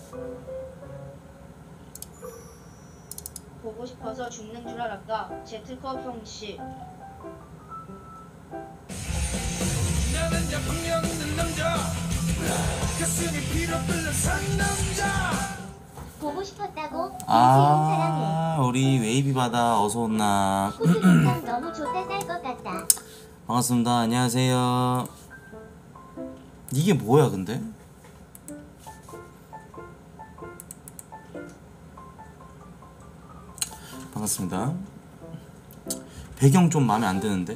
보고 싶어서 죽는 줄 알았다. 제트컵 형씨. 나는 약품력 있는 남자, 가슴이 피로 끓는 상남자. 보고 싶었다고. 아, 우리 웨이비 바다 어서 온나. 코트 영상 너무 좋다. 쌀 것 같다. 반갑습니다. 안녕하세요. 이게 뭐야 근데? 반갑습니다. 배경 좀 마음에 안 드는데?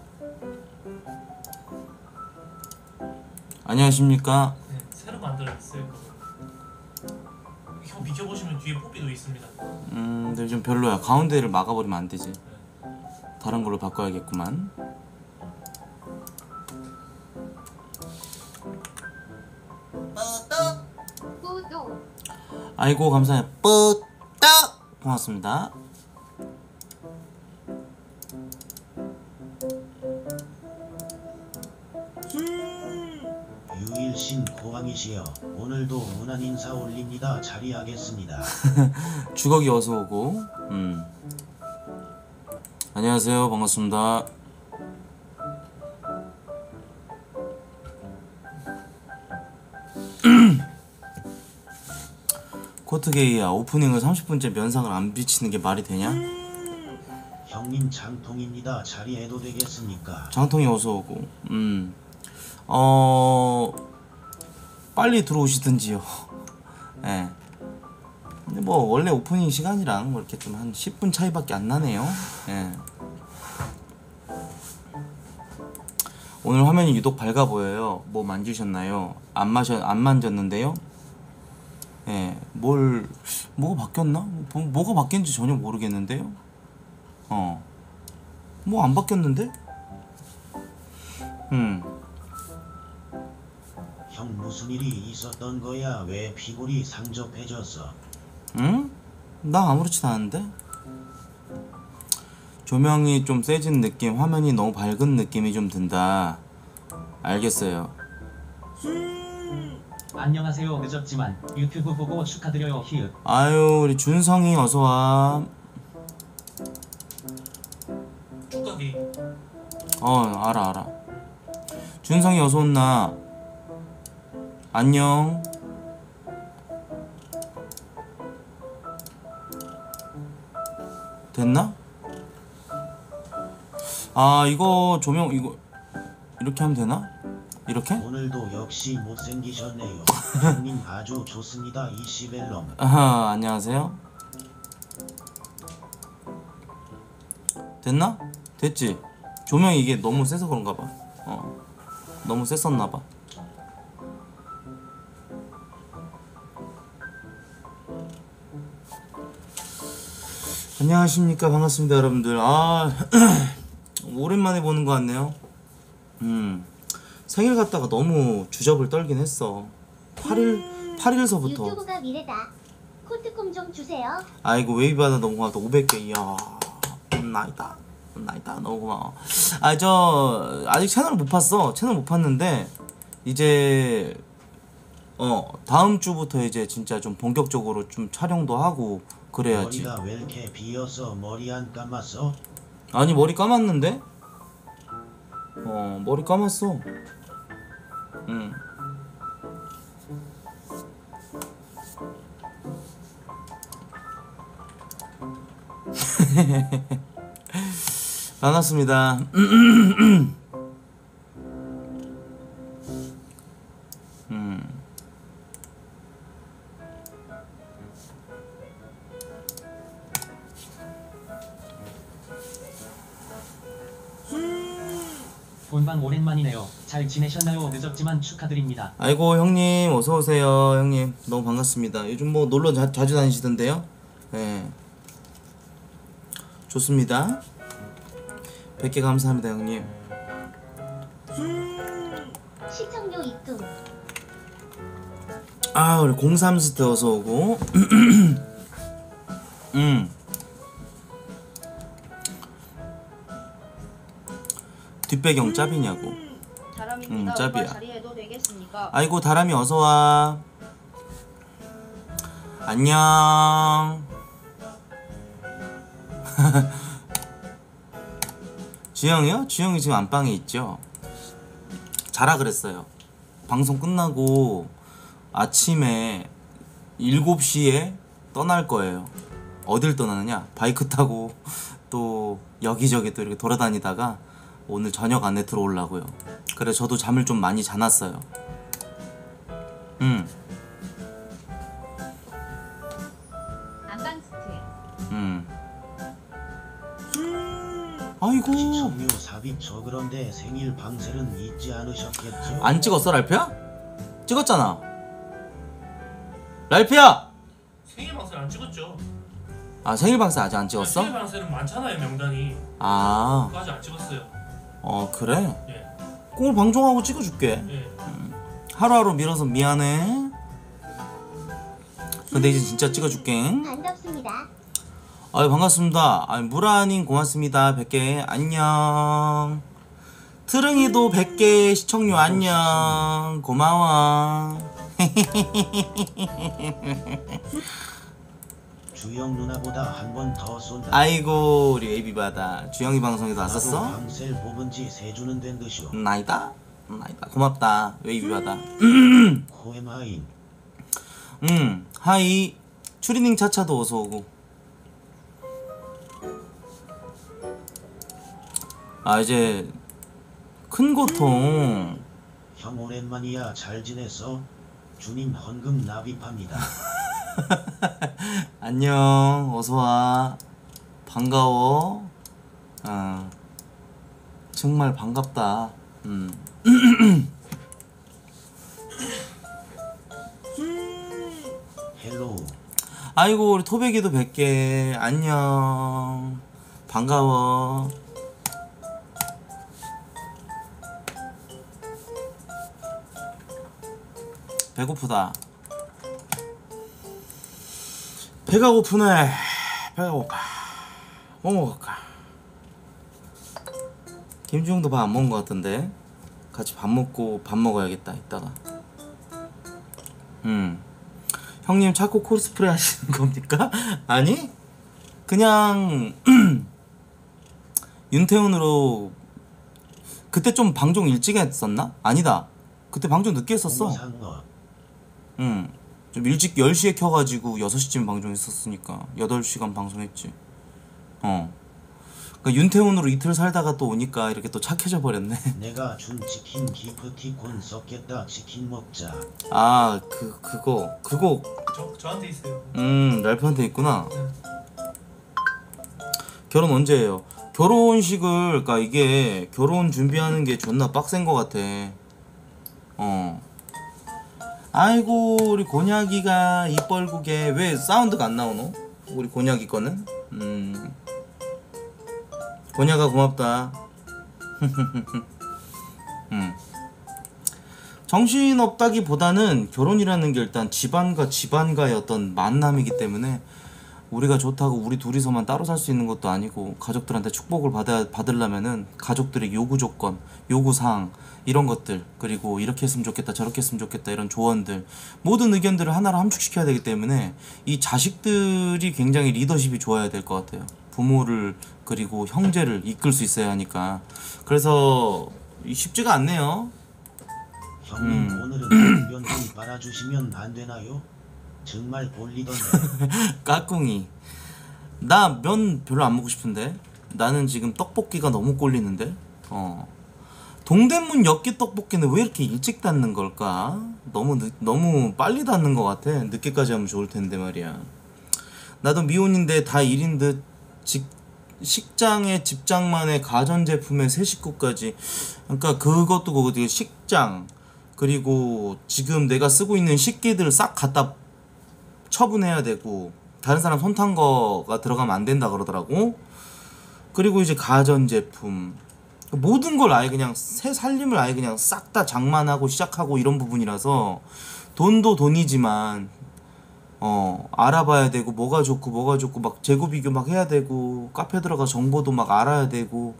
안녕하십니까? 네, 새로 만들었을 거예요. 형 비켜보시면 뒤에 뽀삐도 있습니다. 근데 좀 별로야. 가운데를 막아버리면 안 되지. 다른 걸로 바꿔야겠구만. 뿌도. 아이고 감사해요. 뿌떡 고맙습니다. 유일신 고왕이시여 오늘도 문안 인사 올립니다. 자리하겠습니다. 주걱이 어서 오고. 안녕하세요. 반갑습니다. 코트게이야, 오프닝을 30분째 면상을 안 비치는 게 말이 되냐? 형님 장통입니다. 자리해도 되겠습니까? 장통이 어서 오고. 빨리 들어오시든지요. 예. 근데 뭐 원래 오프닝 시간이랑 뭐 이렇게 좀 한 10분 차이밖에 안 나네요. 예. 오늘 화면이 유독 밝아 보여요. 뭐 만지셨나요? 안 만졌는데요. 예. 뭐가 바뀌었나? 뭐가 바뀐지 전혀 모르겠는데요. 뭐 안 바뀌었는데? 형 무슨 일이 있었던 거야? 왜 피골이 상접해졌어? 응? 나 아무렇지도 않은데? 조명이 좀 세진 느낌, 화면이 너무 밝은 느낌이 좀 든다. 알겠어요. 안녕하세요. 늦었지만 유튜브 보고 축하드려요. 히읗. 아유, 우리 준성이 어서와. 축가기. 알아. 준성이 어서 온나. 안녕. 됐나? 아, 이거 조명 이거 이렇게 하면 되나? 이렇게? 오늘도 역시 못생기셨네요. 형님 아주 좋습니다. 이 시벨럼. 아하, 안녕하세요. 됐나? 됐지? 조명이 이게 너무 세서 그런가 봐. 너무 셌었나 봐. 안녕하십니까. 반갑습니다 여러분들. 오랜만에 보는 것 같네요. 생일 갔다가 너무 주접을 떨긴 했어. 8일서부터. 유튜브가 미래다. 코트콤 좀 주세요. 아이고 웨이브하다 너무 고맙다. 500개. 이야 나이다 너무 고마워. 저 아직 채널을 못 봤어. 채널 못 봤는데 이제 다음 주부터 이제 진짜 좀 본격적으로 좀 촬영도 하고 그래야지. 머리가 왜 이렇게 비어서 머리 안 감았어? 아니 머리 감았는데? 머리 감았어. 반갑습니다. 본방 오랜만이네요. 잘 지내셨나요? 늦었지만 축하드립니다. 아이고 형님 어서오세요. 형님 너무 반갑습니다. 요즘 뭐 놀러 자주 다니시던데요? 네, 좋습니다. 100개 감사합니다 형님. 시청료 입금. 우리 03스트 어서오고. 뒷배경 짭이냐고. 다람입니다. 짭이야. 오빠 자리해도 되겠습니까? 아이고 다람이 어서와. 안녕. 주영이요? 주영이 지금 안방에 있죠. 자라 그랬어요. 방송 끝나고 아침에 7시에 떠날 거예요. 어딜 떠나느냐? 바이크 타고 또 여기저기 또 이렇게 돌아다니다가 오늘 저녁 안에 들어오려고요. 그래 저도 잠을 좀 많이 자놨어요. 안방 스트레스. 아이고. 시청료 삽입 저 그런데 생일 방셀은 잊지 않으셨겠죠? 안 찍었어 랄프야? 찍었잖아. 랄프야! 생일 방송 안 찍었죠? 아 생일 방송 아직 안 찍었어? 생일 방송은 많잖아요 명단이. 아, 그거 아직 안 찍었어요. 그래? 예. 오늘 방송하고 찍어줄게. 예. 하루하루 밀어서 미안해. 근데 이제 진짜 찍어줄게. 반갑습니다. 아유 반갑습니다. 아유 무라님 고맙습니다. 100개 안녕. 트릉이도 100개 시청료 안녕. 고마워. 주영 누나보다 한 번 더 쏜다. 아이고 우리 웨이비바다 주영이 방송에도 왔었어? 나도 방셀 뽑은 지 3주는 된 듯이오. 나이다? 나이다. 고맙다 웨이비바다. 코에마인. 하이 추리닝 차차도 어서오고. 아 이제 큰 고통. 형 오랜만이야. 잘 지냈어? 주님 헌금 납입합니다. 안녕 어서와. 반가워. 정말 반갑다. 헬로우. 아이고 우리 토백이도 100개 안녕. 반가워. 배고프다. 배가 고프네. 배가 고파. 뭐 먹을까? 김주영도 밥 안 먹은 것 같은데 같이 밥 먹고 밥 먹어야겠다 이따가. 형님 자꾸 코스프레 하시는 겁니까? 아니 그냥 윤태훈으로 그때 좀 방송 일찍 했었나? 아니다 그때 방송 늦게 했었어. 공상어. 좀 일찍 10시에 켜가지고 6시쯤 방송했었으니까 8시간 방송했지. 그러니까 윤태훈으로 이틀 살다가 또 오니까 이렇게 또 착해져 버렸네. 내가 준 치킨 기프티콘 썩겠다. 치킨 먹자. 아 그거 저한테 있어요. 랄프한테 있구나. 결혼 언제 해요? 결혼식을 그러니까 이게 결혼 준비하는 게 존나 빡센 거 같아. 아이고 우리 곤약이가 입 벌구게. 왜 사운드가 안 나오노? 우리 곤약이 거는? 곤약아 고맙다. 정신없다기보다는 결혼이라는 게 일단 집안과 집안과의 어떤 만남이기 때문에 우리가 좋다고 우리 둘이서만 따로 살 수 있는 것도 아니고 가족들한테 축복을 받으려면은 가족들의 요구 조건, 요구사항 이런 것들, 그리고 이렇게 했으면 좋겠다 저렇게 했으면 좋겠다 이런 조언들, 모든 의견들을 하나로 함축시켜야 되기 때문에 이 자식들이 굉장히 리더십이 좋아야 될 것 같아요. 부모를 그리고 형제를 이끌 수 있어야 하니까. 그래서 쉽지가 않네요. 형님 오늘은 면 좀 빨아주시면 안 되나요? 정말 볼리던데. 까꿍이 나 면 별로 안 먹고 싶은데. 나는 지금 떡볶이가 너무 꼴리는데. 동대문 엽기 떡볶이는 왜 이렇게 일찍 닫는 걸까? 너무 빨리 닫는 것 같아. 늦게까지 하면 좋을 텐데 말이야. 나도 미혼인데 다 1인 듯 식장에 집장만의 가전제품에 새 식구까지. 그러니까 그것도 그거고 식장 그리고 지금 내가 쓰고 있는 식기들 싹 갖다 처분해야 되고 다른 사람 손 탄 거가 들어가면 안 된다 그러더라고. 그리고 이제 가전제품 모든 걸 아예 그냥 새 살림을 아예 그냥 싹 다 장만하고 시작하고 이런 부분이라서 돈도 돈이지만 알아봐야 되고 뭐가 좋고 막 재고 비교 막 해야 되고 카페 들어가 정보도 막 알아야 되고.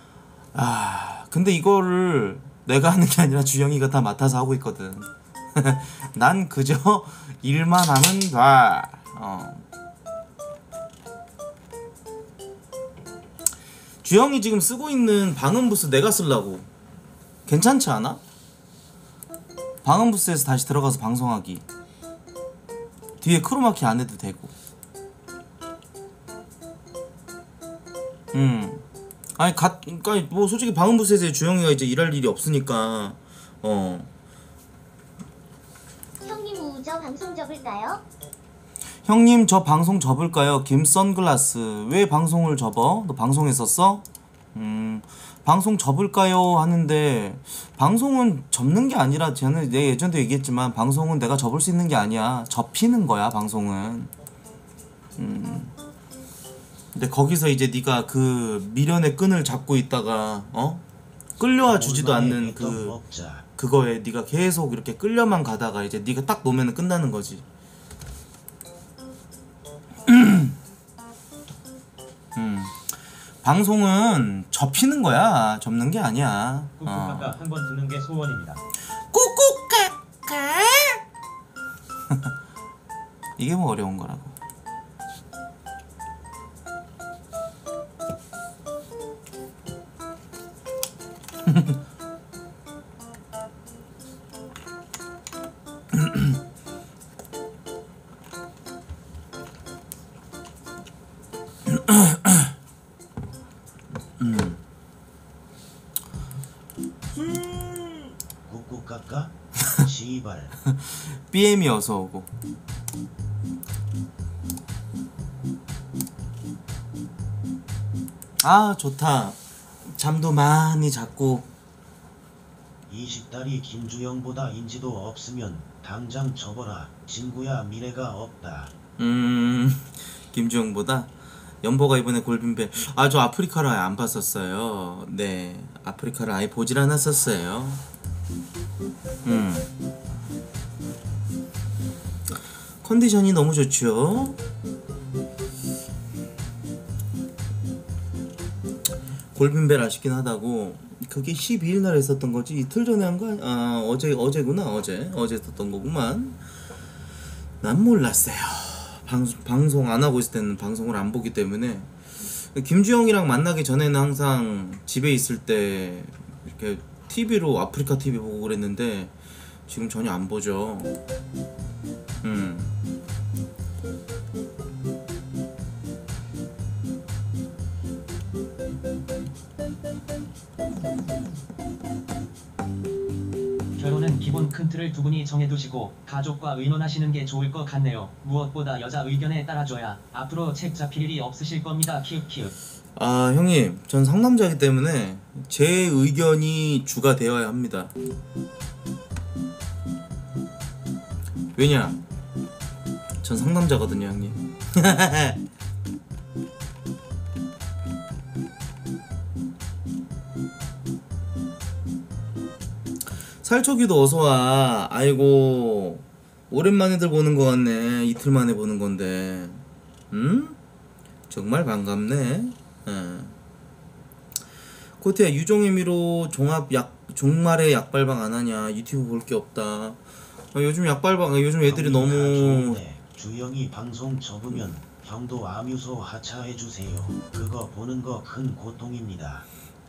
근데 이거를 내가 하는 게 아니라 주영이가 다 맡아서 하고 있거든. 난 그저 일만 하면 돼. 주영이 지금 쓰고 있는 방음부스 내가 쓰려고. 괜찮지 않아? 방음부스에서 다시 들어가서 방송하기. 뒤에 크로마키 안 해도 되고. 아니 그러니까 뭐 솔직히 방음부스에서 주영이가 이제 일할 일이 없으니까 형님 우저 방송 접을까요? 형님 저 방송 접을까요? 김 선글라스. 왜 방송을 접어? 너 방송했었어? 방송 접을까요? 하는데 방송은 접는 게 아니라 저는 내가 예전에도 얘기했지만 방송은 내가 접을 수 있는 게 아니야. 접히는 거야 방송은. 근데 거기서 이제 네가 그 미련의 끈을 잡고 있다가 끌려와 주지도 않는 그거에 네가 계속 이렇게 끌려만 가다가 이제 네가 딱 놓으면 끝나는 거지. 방송은 접히는 거야. 접는 게 아니야. 꾹꾹까까 한번 듣는 게 소원입니다. 꾹꾹까까. 이게 뭐 어려운 거라고. 꾹꾹까까? 시발. BM이 어서 오고. 아 좋다. 잠도 많이 잤고. 20달이 김주영보다 인지도 없으면 당장 접어라. 친구야 미래가 없다. 김주영보다? 연보가 이번에 골빈배. 아 저 아프리카를 아예 안 봤었어요. 네 아프리카를 아예 보질 않았었어요. 컨디션이 너무 좋죠. 골빈벨 아쉽긴 하다고. 그게 12일 날 했었던 거지. 이틀 전에 한 거 아 어제구나. 어제 했었던 거구만. 난 몰랐어요. 방송 안 하고 있을 때는 방송을 안 보기 때문에. 김주영이랑 만나기 전에는 항상 집에 있을 때 이렇게 TV로 아프리카 TV 보고 그랬는데 지금 전혀 안 보죠. 결혼은 기본 큰 틀을 두 분이 정해두시고 가족과 의논하시는 게 좋을 것 같네요. 무엇보다 여자 의견에 따라줘야 앞으로 책 잡힐 일이 없으실 겁니다. 키읔키읔. 아 형님 전 상남자이기 때문에 제 의견이 주가 되어야 합니다. 왜냐 전 상남자거든요 형님. 살초기도 어서와. 아이고 오랜만에들 보는 것 같네. 이틀 만에 보는 건데 정말 반갑네. 코트야 유종의미로 종말에 약발방 안하냐. 유튜브 볼 게 없다. 요즘 약발방 요즘 애들이 너무 좋은데 주영이 방송 접으면 형도 암유소 하차해주세요. 그거 보는 거 큰 고통입니다.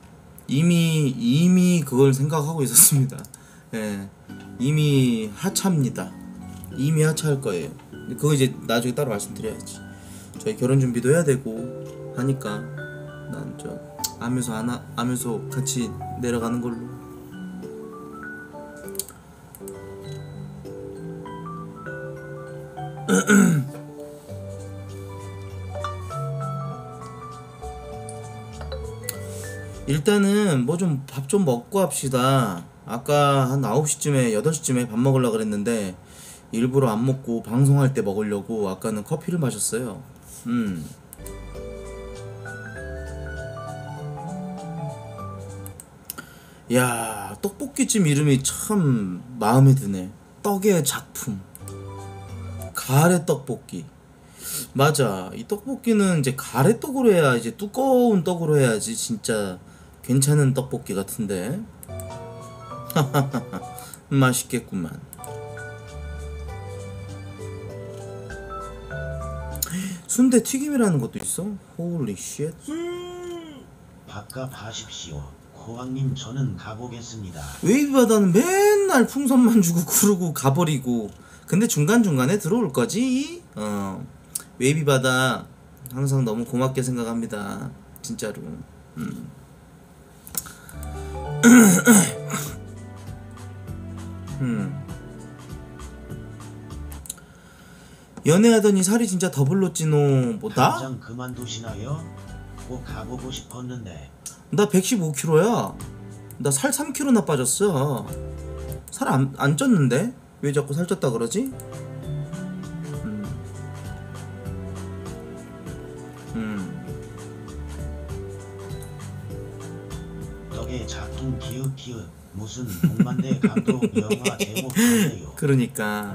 이미 그걸 생각하고 있었습니다. 예, 이미 하차입니다. 이미 하차할 거예요. 그거 이제 나중에 따로 말씀드려야지. 저희 결혼 준비도 해야 되고 하니까 난 저 암유소 같이 내려가는 걸로. 일단은 뭐 좀 밥 좀 먹고 합시다. 아까 한 9시쯤에 8시쯤에 밥 먹으려고 그랬는데 일부러 안 먹고 방송할 때 먹으려고 아까는 커피를 마셨어요. 야 떡볶이집 이름이 참 마음에 드네. 떡의 작품 가래떡볶이. 맞아. 이 떡볶이는 이제 가래떡으로 해야 이제 두꺼운 떡으로 해야지 진짜 괜찮은 떡볶이 같은데. 맛있겠구만. 순대 튀김이라는 것도 있어? 홀리 쉣. 밥값 하십시오. 코왕님 저는 가보겠습니다. 웨이비 바다는 맨날 풍선만 주고 그러고 가버리고 근데 중간중간에 들어올 거지. 웨이비 바다 항상 너무 고맙게 생각합니다 진짜로. 연애하더니 살이 진짜 더블로 찌노. 뭐다? 당장 그만두시나요? 꼭 가보고 싶었는데. 나 115kg야. 나 살 3kg나 빠졌어. 살 안 쪘는데? 왜 자꾸 살쪘다 그러지? 덕에 작품 키읔키읔 무슨 동만대 감독 영화 제목 같네요. 그러니까.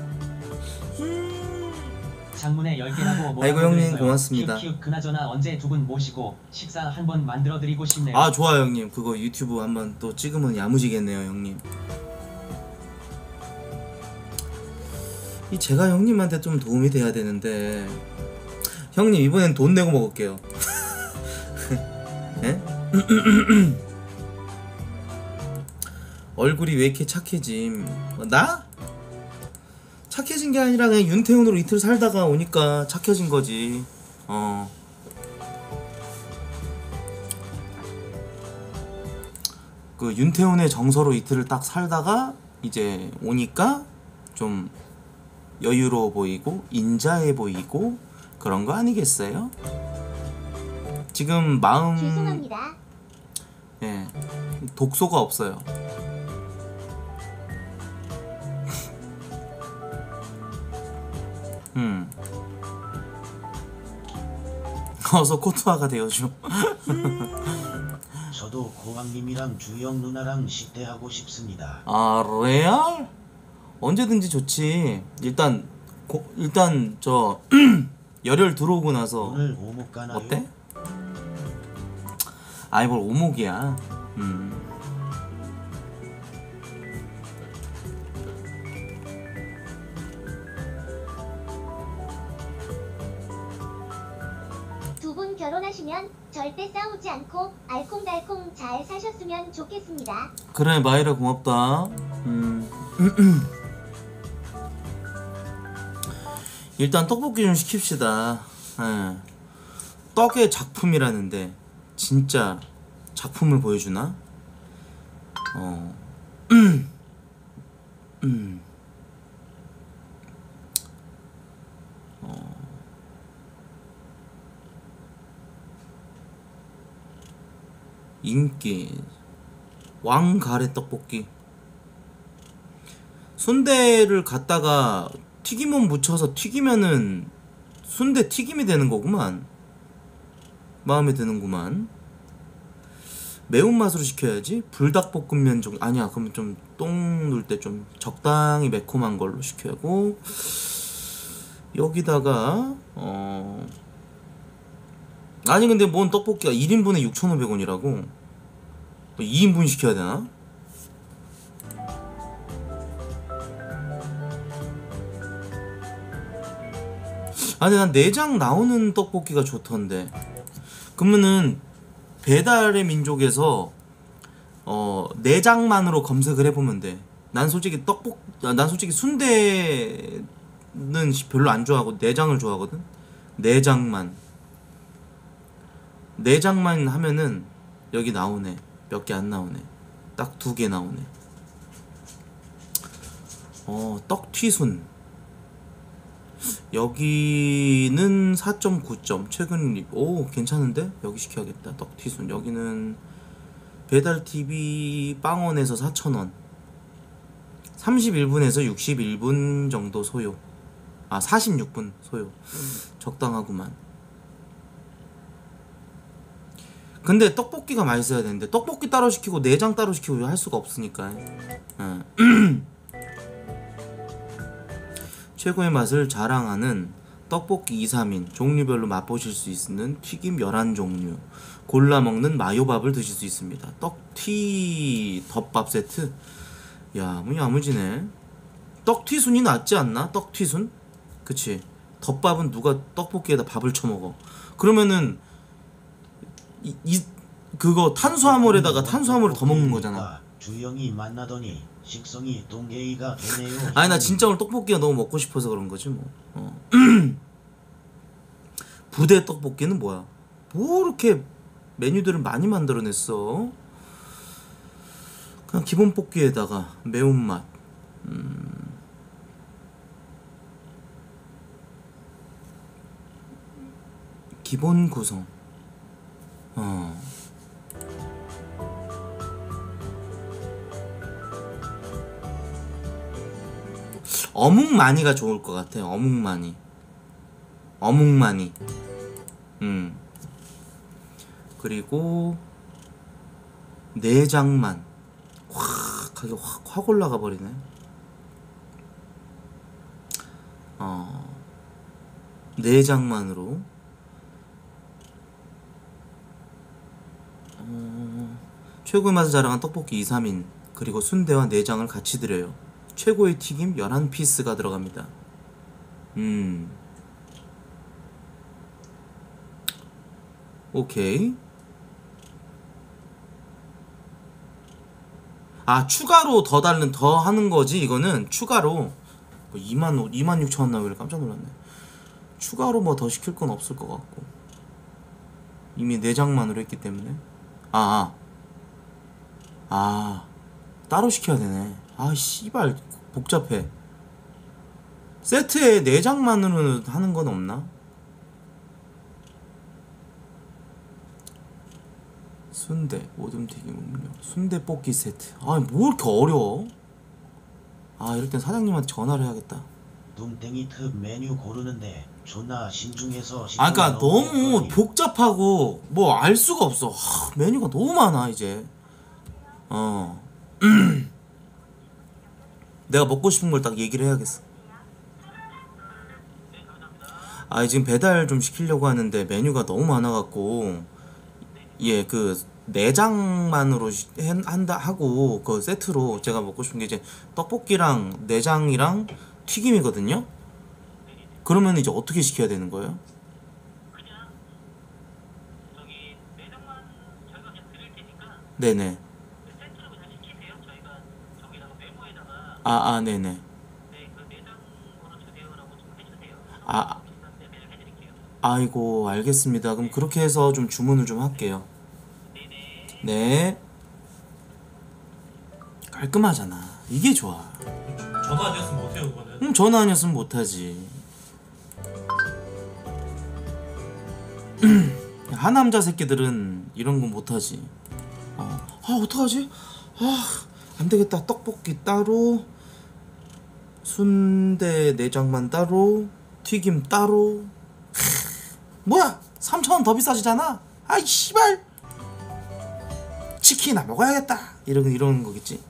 장문에 10개라고 아이고, 형님, 고맙습니다. 키읔키읔 그나저나 언제 두 분 모시고 식사 한번 만들어드리고 싶네요. 아 좋아요 형님. 그거 유튜브 한번 또 찍으면 야무지겠네요 형님. 이 제가 형님한테 좀 도움이 돼야 되는데 형님 이번엔 돈 내고 먹을게요. 예? 얼굴이 왜 이렇게 착해짐? 나? 착해진 게 아니라 그냥 윤태훈으로 이틀 살다가 오니까 착해진 거지. 그 윤태훈의 정서로 이틀을 딱 살다가 이제 오니까 좀 여유로워 보이고 인자해 보이고 그런 거 아니겠어요? 지금 마음 죄송합니다. 예 독소가 없어요. 어서 코트화가 되어줘. 저도 고왕님이랑 주영 누나랑 식대하고 싶습니다. 아 레알? 언제든지 좋지. 일단 저 열혈 들어오고 나서 오늘 오목 가나요? 어때? 아이 뭘 오목이야. 두 분 결혼하시면 절대 싸우지 않고 알콩달콩 잘 사셨으면 좋겠습니다. 그래 마이라 고맙다. 일단 떡볶이 좀 시킵시다. 예. 떡의 작품이라는데 진짜 작품을 보여주나? 인기 왕가래 떡볶이. 순대를 갖다가 튀김옷 묻혀서 튀기면은 순대 튀김이 되는 거구만. 마음에 드는구만. 매운맛으로 시켜야지. 불닭볶음면 정도 아니야. 그러면 좀 똥 눌 때 좀 적당히 매콤한 걸로 시켜야고. 여기다가 아니 근데 뭔 떡볶이가 1인분에 6,500원이라고? 2인분 시켜야 되나? 아니 난 내장 나오는 떡볶이가 좋던데. 그러면은 배달의 민족에서 내장만으로 검색을 해보면 돼. 난 솔직히 난 솔직히 순대는 별로 안 좋아하고 내장을 좋아하거든. 내장만 하면은 여기 나오네. 몇 개 안 나오네. 딱 2개 나오네. 떡튀순 여기는 4.9점 최근 오 괜찮은데? 여기 시켜야겠다. 떡튀순 여기는 배달TV 빵원에서 4,000원 31분에서 61분 정도 소요. 아 46분 소요. 적당하구만. 근데 떡볶이가 맛있어야 되는데 떡볶이 따로 시키고 내장 따로 시키고 할 수가 없으니까. 최고의 맛을 자랑하는 떡볶이 2, 3인 종류별로 맛보실 수 있는 튀김 11종류 골라 먹는 마요밥을 드실 수 있습니다. 떡튀 덮밥 세트. 야 뭐 야무지네. 떡튀순이 낫지 않나? 떡튀순? 그치. 덮밥은 누가 떡볶이에다 밥을 쳐먹어. 그러면은 그거 탄수화물에다가 탄수화물을 더 먹는 거잖아. 주영이 만나더니 식성이 동계이가 되네요. 아니 나 진짜 오늘 떡볶이가 너무 먹고 싶어서 그런 거지 뭐. 부대 떡볶이는 뭐야? 뭐 이렇게 메뉴들을 많이 만들어냈어? 그냥 기본 볶기에다가 매운맛. 기본 구성. 어묵마니가 좋을 것 같아. 어묵마니. 그리고 내장만 가격 확 올라가 버리네. 내장만으로 최고의 맛을 자랑한 떡볶이 2, 3인 그리고 순대와 내장을 같이 드려요. 최고의 튀김 11피스가 들어갑니다. 오케이. 아 추가로 더 하는 거지. 이거는 추가로 26,000원 나오길래 깜짝 놀랐네. 추가로 뭐 더 시킬 건 없을 것 같고 이미 내장만으로 했기 때문에 따로 시켜야 되네. 아 씨발 복잡해. 세트에 내장만으로 하는 건 없나? 순대, 오줌튀김, 음료, 순대 볶기 세트. 아 뭐 이렇게 어려워? 아 이럴 땐 사장님한테 전화를 해야겠다. 둠땡이 특 메뉴 고르는데 존나 신중해서 아 그니까 너무 복잡하고 뭐 알 수가 없어. 메뉴가 너무 많아 이제. 내가 먹고 싶은 걸 딱 얘기를 해야겠어. 아 지금 배달 좀 시키려고 하는데 메뉴가 너무 많아갖고 그 내장만으로 한다 하고 그 세트로 제가 먹고 싶은 게 이제 떡볶이랑 내장이랑 튀김이거든요. 그러면 이제 어떻게 시켜야 되는 거예요? 그냥 저기 내장만 저희가 그냥 드릴 테니까 네네. 세트로 그냥 시키세요. 저희가 저기다가 메모에다가 네네. 네, 그 내장으로 주세요라고 좀 해주세요. 비싼데 매일 해드릴게요. 아이고 알겠습니다. 그럼 그렇게 해서 좀 주문을 좀 할게요. 네. 깔끔하잖아. 이게 좋아. 전화 아니었으면 못해요 그거는. 전화 아니었으면 못하지. 하남자 새끼들은 이런 건 못하지. 어떡하지? 안되겠다. 떡볶이 따로, 순대 내장만 따로, 튀김 따로. 뭐야 3,000원 더 비싸지잖아. 아이 씨발 치킨이나 먹어야겠다. 이런 거겠지.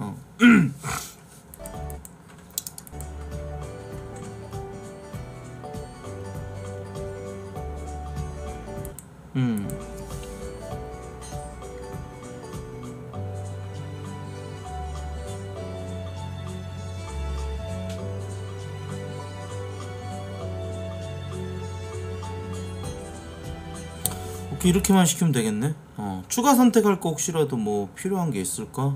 오케이 이렇게만 시키면 되겠네. 추가 선택할 거 혹시라도 뭐 필요한 게 있을까?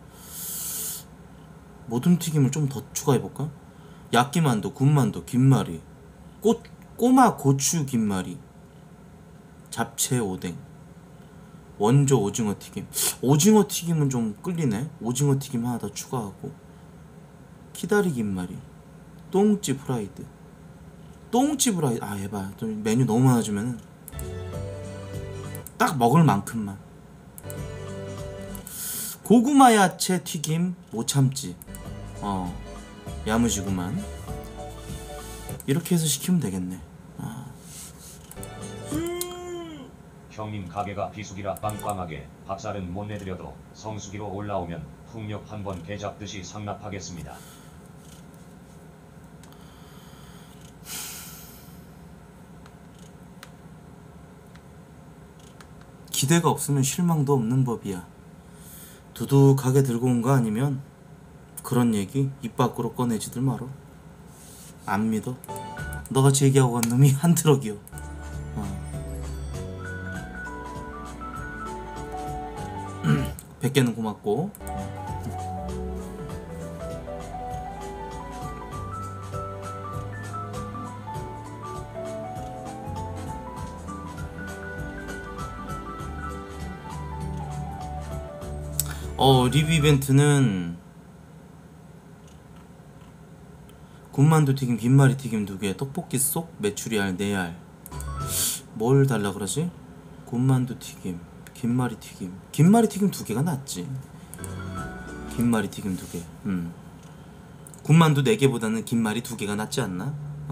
모든 튀김을 좀 더 추가해볼까? 야끼만두, 군만두, 김말이, 꼬마 고추 김말이, 잡채 오뎅, 원조 오징어 튀김. 오징어 튀김은 좀 끌리네. 오징어 튀김 하나 더 추가하고, 키다리 김말이, 똥찌 프라이드. 똥찌 프라이드 해봐. 좀 메뉴 너무 많아지면은 딱 먹을 만큼만. 고구마 야채 튀김 못 참지. 야무지구만. 이렇게 해서 시키면 되겠네. 형님 가게가 비수기라 빵빵하게 밥살은 못 내드려도 성수기로 올라오면 풍력 한번 개잡듯이 상납하겠습니다. 기대가 없으면 실망도 없는 법이야. 두둑하게 들고 온 거 아니면 그런 얘기 입 밖으로 꺼내지들 말어. 안 믿어? 너같이 얘기하고 간 놈이 한 트럭이요. 100개는 고맙고. 리뷰 이벤트는 군만두 튀김, 김말이 튀김 2개, 떡볶이 속 메추리 알 4알. 뭘 달라 그러지? 군만두 튀김, 김말이 튀김. 김말이 튀김 2개가 낫지. 김말이 튀김 2개. 군만두 4개보다는 김말이 2개가 낫지 않나?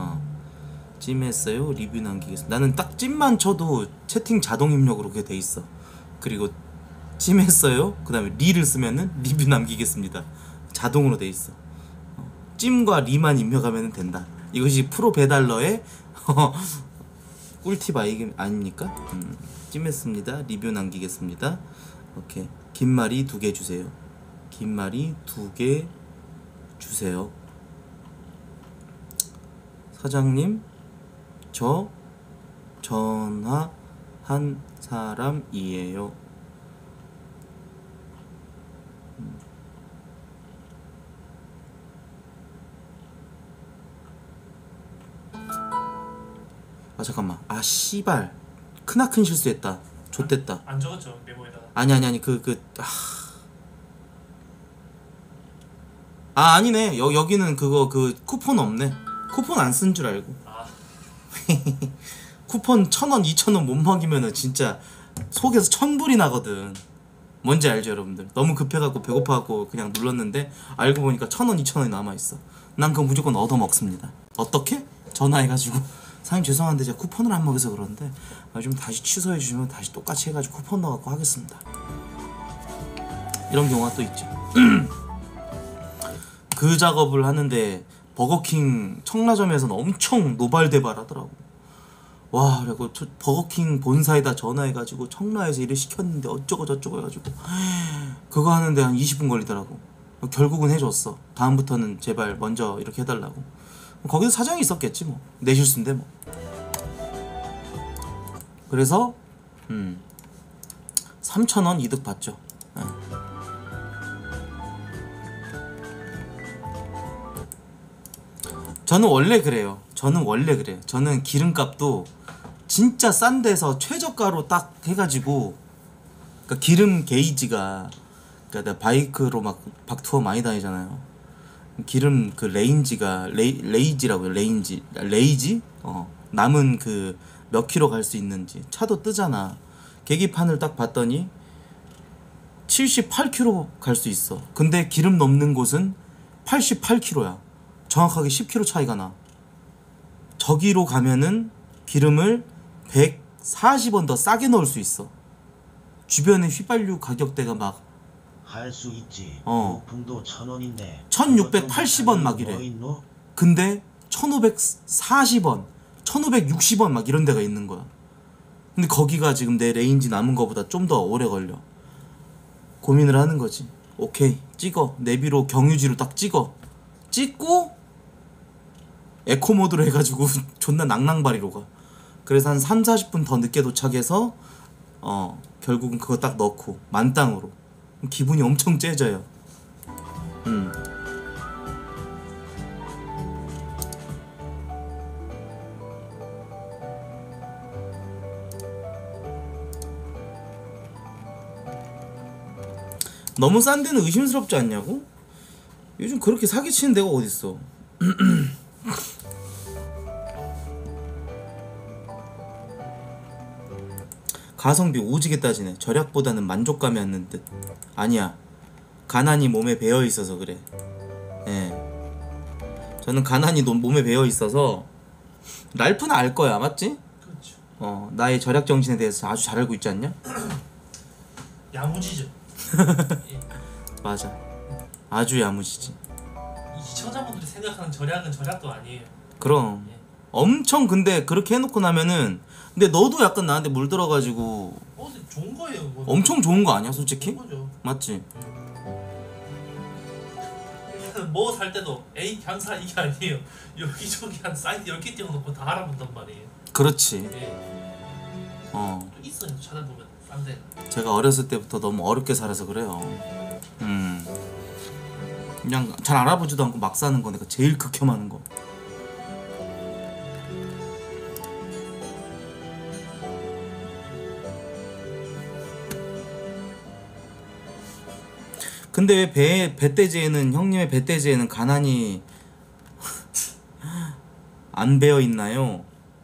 찜했어요. 리뷰 남기겠습니다. 나는 딱 찜만 쳐도 채팅 자동 입력으로 그게 돼 있어. 그리고 찜했어요. 그 다음에 리를 쓰면은 리뷰 남기겠습니다. 자동으로 돼 있어. 찜과 리만 입력하면 된다. 이것이 프로 배달러의 꿀팁 아닙니까? 찜했습니다. 리뷰 남기겠습니다. 오케이. 김말이 2개 주세요. 김말이 2개 주세요. 사장님, 저 전화한 사람이에요. 잠깐만. 씨발 크나큰 실수했다. 좆됐다. 안 적었죠 메모에다가. 아니 아니네. 여기는 그거 쿠폰 없네. 쿠폰 안 쓴 줄 알고. 쿠폰 1,000원 2,000원 못 먹이면은 진짜 속에서 천불이 나거든. 뭔지 알죠 여러분들? 너무 급해갖고 배고파갖고 그냥 눌렀는데 알고 보니까 1,000원 2,000원이 남아있어. 난 그거 무조건 얻어먹습니다. 어떻게? 전화해가지고 사장님 죄송한데 제가 쿠폰을 안 먹여서 그러는데 좀 다시 취소해 주시면 다시 똑같이 해가지고 쿠폰 넣어갖고 하겠습니다. 이런 경우가 또 있죠. 그 작업을 하는데 버거킹 청라점에서는 엄청 노발대발 하더라고. 와, 그리고 버거킹 본사에다 전화해가지고 청라에서 일을 시켰는데 어쩌고 저쩌고 해가지고 그거 하는데 한 20분 걸리더라고. 결국은 해줬어. 다음부터는 제발 먼저 이렇게 해달라고. 거기서 사정이 있었겠지 뭐. 내 실수인데 뭐. 그래서 3,000원 이득 봤죠. 네. 저는 원래 그래요. 저는 기름값도 진짜 싼 데서 최저가로 딱 해가지고, 그러니까 기름 게이지가, 그러니까 내가 바이크로 막 박투어 많이 다니잖아요. 기름 그 레인지가 레이지라고요. 레이지? 남은 그 몇 킬로 갈 수 있는지 차도 뜨잖아. 계기판을 딱 봤더니 78km 갈 수 있어. 근데 기름 넘는 곳은 88km야. 정확하게 10km 차이가 나. 저기로 가면은 기름을 140원 더 싸게 넣을 수 있어. 주변에 휘발유 가격대가 막 할 수 있지. 부품도 1,000원인데 1680원 막 이래. 근데 1540원 1560원 막 이런 데가 있는 거야. 근데 거기가 지금 내 레인지 남은 거보다 좀 더 오래 걸려. 고민을 하는 거지. 오케이 찍어. 내비로 경유지로 딱 찍고 에코 모드로 해가지고 존나 낭낭바리로 가. 그래서 한 3-40분 더 늦게 도착해서 결국은 그거 딱 넣고 만땅으로. 기분이 엄청 째져요. 너무 싼 데는 의심스럽지 않냐고? 요즘 그렇게 사기치는 데가 어딨어. 가성비 오지게 따지네. 절약보다는 만족감이 않는 듯. 아니야, 가난이 몸에 배어있어서 그래. 예. 저는 가난이 몸에 배어있어서 랄프는 알거야. 맞지? 그렇죠. 나의 절약 정신에 대해서 아주 잘 알고 있지 않냐? 야무지죠. 맞아, 아주 야무지지. 이 시청자분들이 생각하는 절약은 절약도 아니에요. 그럼 엄청. 근데 그렇게 해놓고 나면은, 근데 너도 약간 나한테 물들어가지고 근데 좋은 거예요. 그건. 엄청 좋은 거 아니야 솔직히? 좋은 거죠. 맞지? 뭐 살 때도 에이 그냥 사 이게 아니에요. 여기저기 한 사이트 10개 띄워놓고 다 알아본단 말이에요. 그렇지. 예. 어. 또 있어요. 찾아보면 안돼. 제가 어렸을 때부터 너무 어렵게 살아서 그래요. 그냥 잘 알아보지도 않고 막 사는 거 내가 제일 극혐하는 거. 근데 왜 배돼지에는 형님의 배돼지에는 가난이 안 배어 있나요?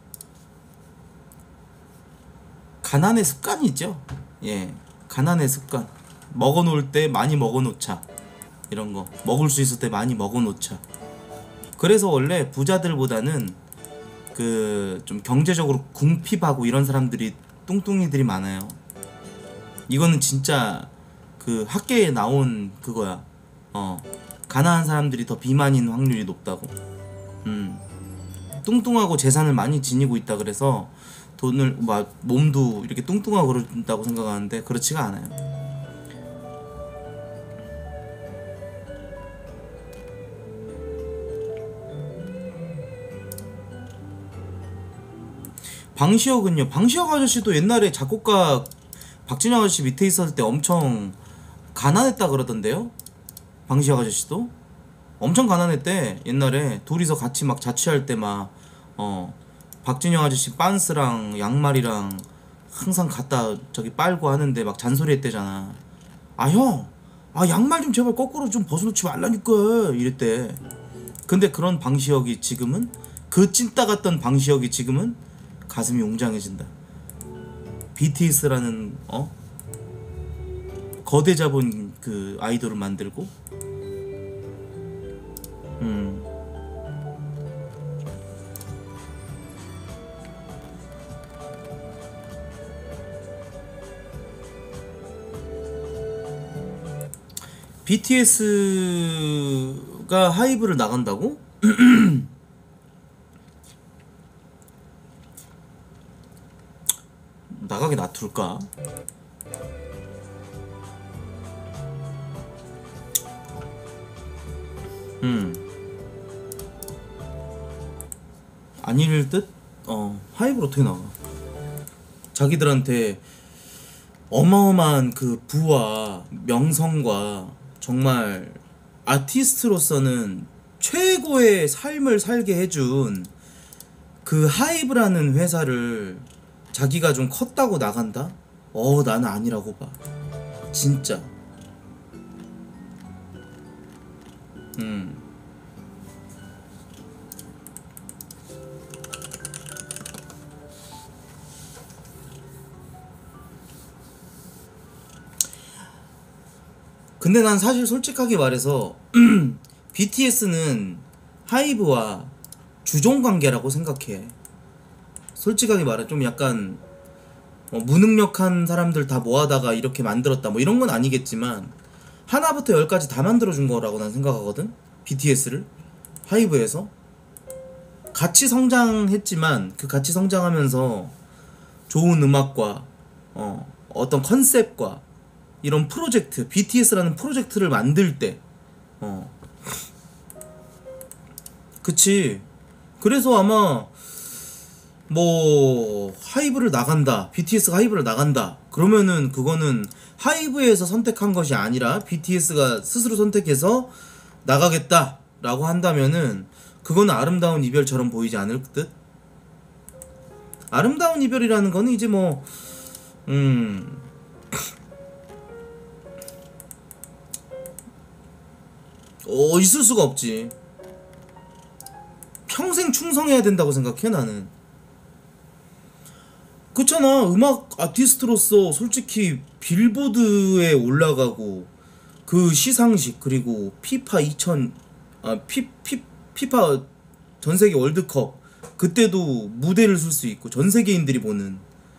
가난의 습관이죠. 예, 가난의 습관. 먹어놓을 때 많이 먹어놓자. 이런 거 먹을 수 있을 때 많이 먹어놓자. 그래서 원래 부자들보다는 그 좀 경제적으로 궁핍하고 이런 사람들이 뚱뚱이들이 많아요. 이거는 진짜 그 학계에 나온 그거야. 가난한 사람들이 더 비만인 확률이 높다고. 뚱뚱하고 재산을 많이 지니고 있다 그래서 돈을 막 몸도 이렇게 뚱뚱하고 그런다고 생각하는데 그렇지가 않아요. 방시혁은요? 방시혁 아저씨도 옛날에 작곡가 박진영 아저씨 밑에 있었을 때 엄청 가난했다 그러던데요? 방시혁 아저씨도 엄청 가난했대. 옛날에 둘이서 같이 막 자취할 때 막 박진영 아저씨 빤스랑 양말이랑 항상 갖다 저기 빨고 하는데 막 잔소리했대잖아. 아 형, 아 양말 좀 제발 거꾸로 좀 벗어놓지 말라니까 이랬대. 근데 그런 방시혁이 지금은 그 찐따 같던 방시혁이 지금은 가슴이 웅장해진다. BTS라는 거대 자본 그 아이돌을 만들고 BTS가 하이브를 나간다고? 나가게 놔둘까? 아닐 듯? 하이브를 어떻게 나가? 자기들한테 어마어마한 그 부와 명성과 정말 아티스트로서는 최고의 삶을 살게 해준 그 하이브라는 회사를 자기가 좀 컸다고 나간다? 나는 아니라고 봐. 진짜. 근데 난 사실 솔직하게 말해서 BTS는 하이브와 주종관계라고 생각해. 솔직하게 말해 좀 약간 무능력한 사람들 다 모아다가 이렇게 만들었다 뭐 이런 건 아니겠지만 하나부터 열까지 다 만들어준 거라고 난 생각하거든. BTS를 하이브에서 같이 성장했지만 그 같이 성장하면서 좋은 음악과 어떤 컨셉과 이런 프로젝트, BTS라는 프로젝트를 만들 때 그치. 그래서 아마 뭐 하이브를 나간다, BTS가 하이브를 나간다 그러면은 그거는 하이브에서 선택한 것이 아니라 BTS가 스스로 선택해서 나가겠다 라고 한다면은 그거는 아름다운 이별처럼 보이지 않을 듯? 아름다운 이별이라는 거는 이제 뭐 있을 수가 없지. 평생 충성해야 된다고 생각해 나는. 그렇잖아. 음악 아티스트로서 솔직히 빌보드에 올라가고 그 시상식 그리고 피파 전세계 월드컵 그때도 무대를 쓸 수 있고 전세계인들이 보는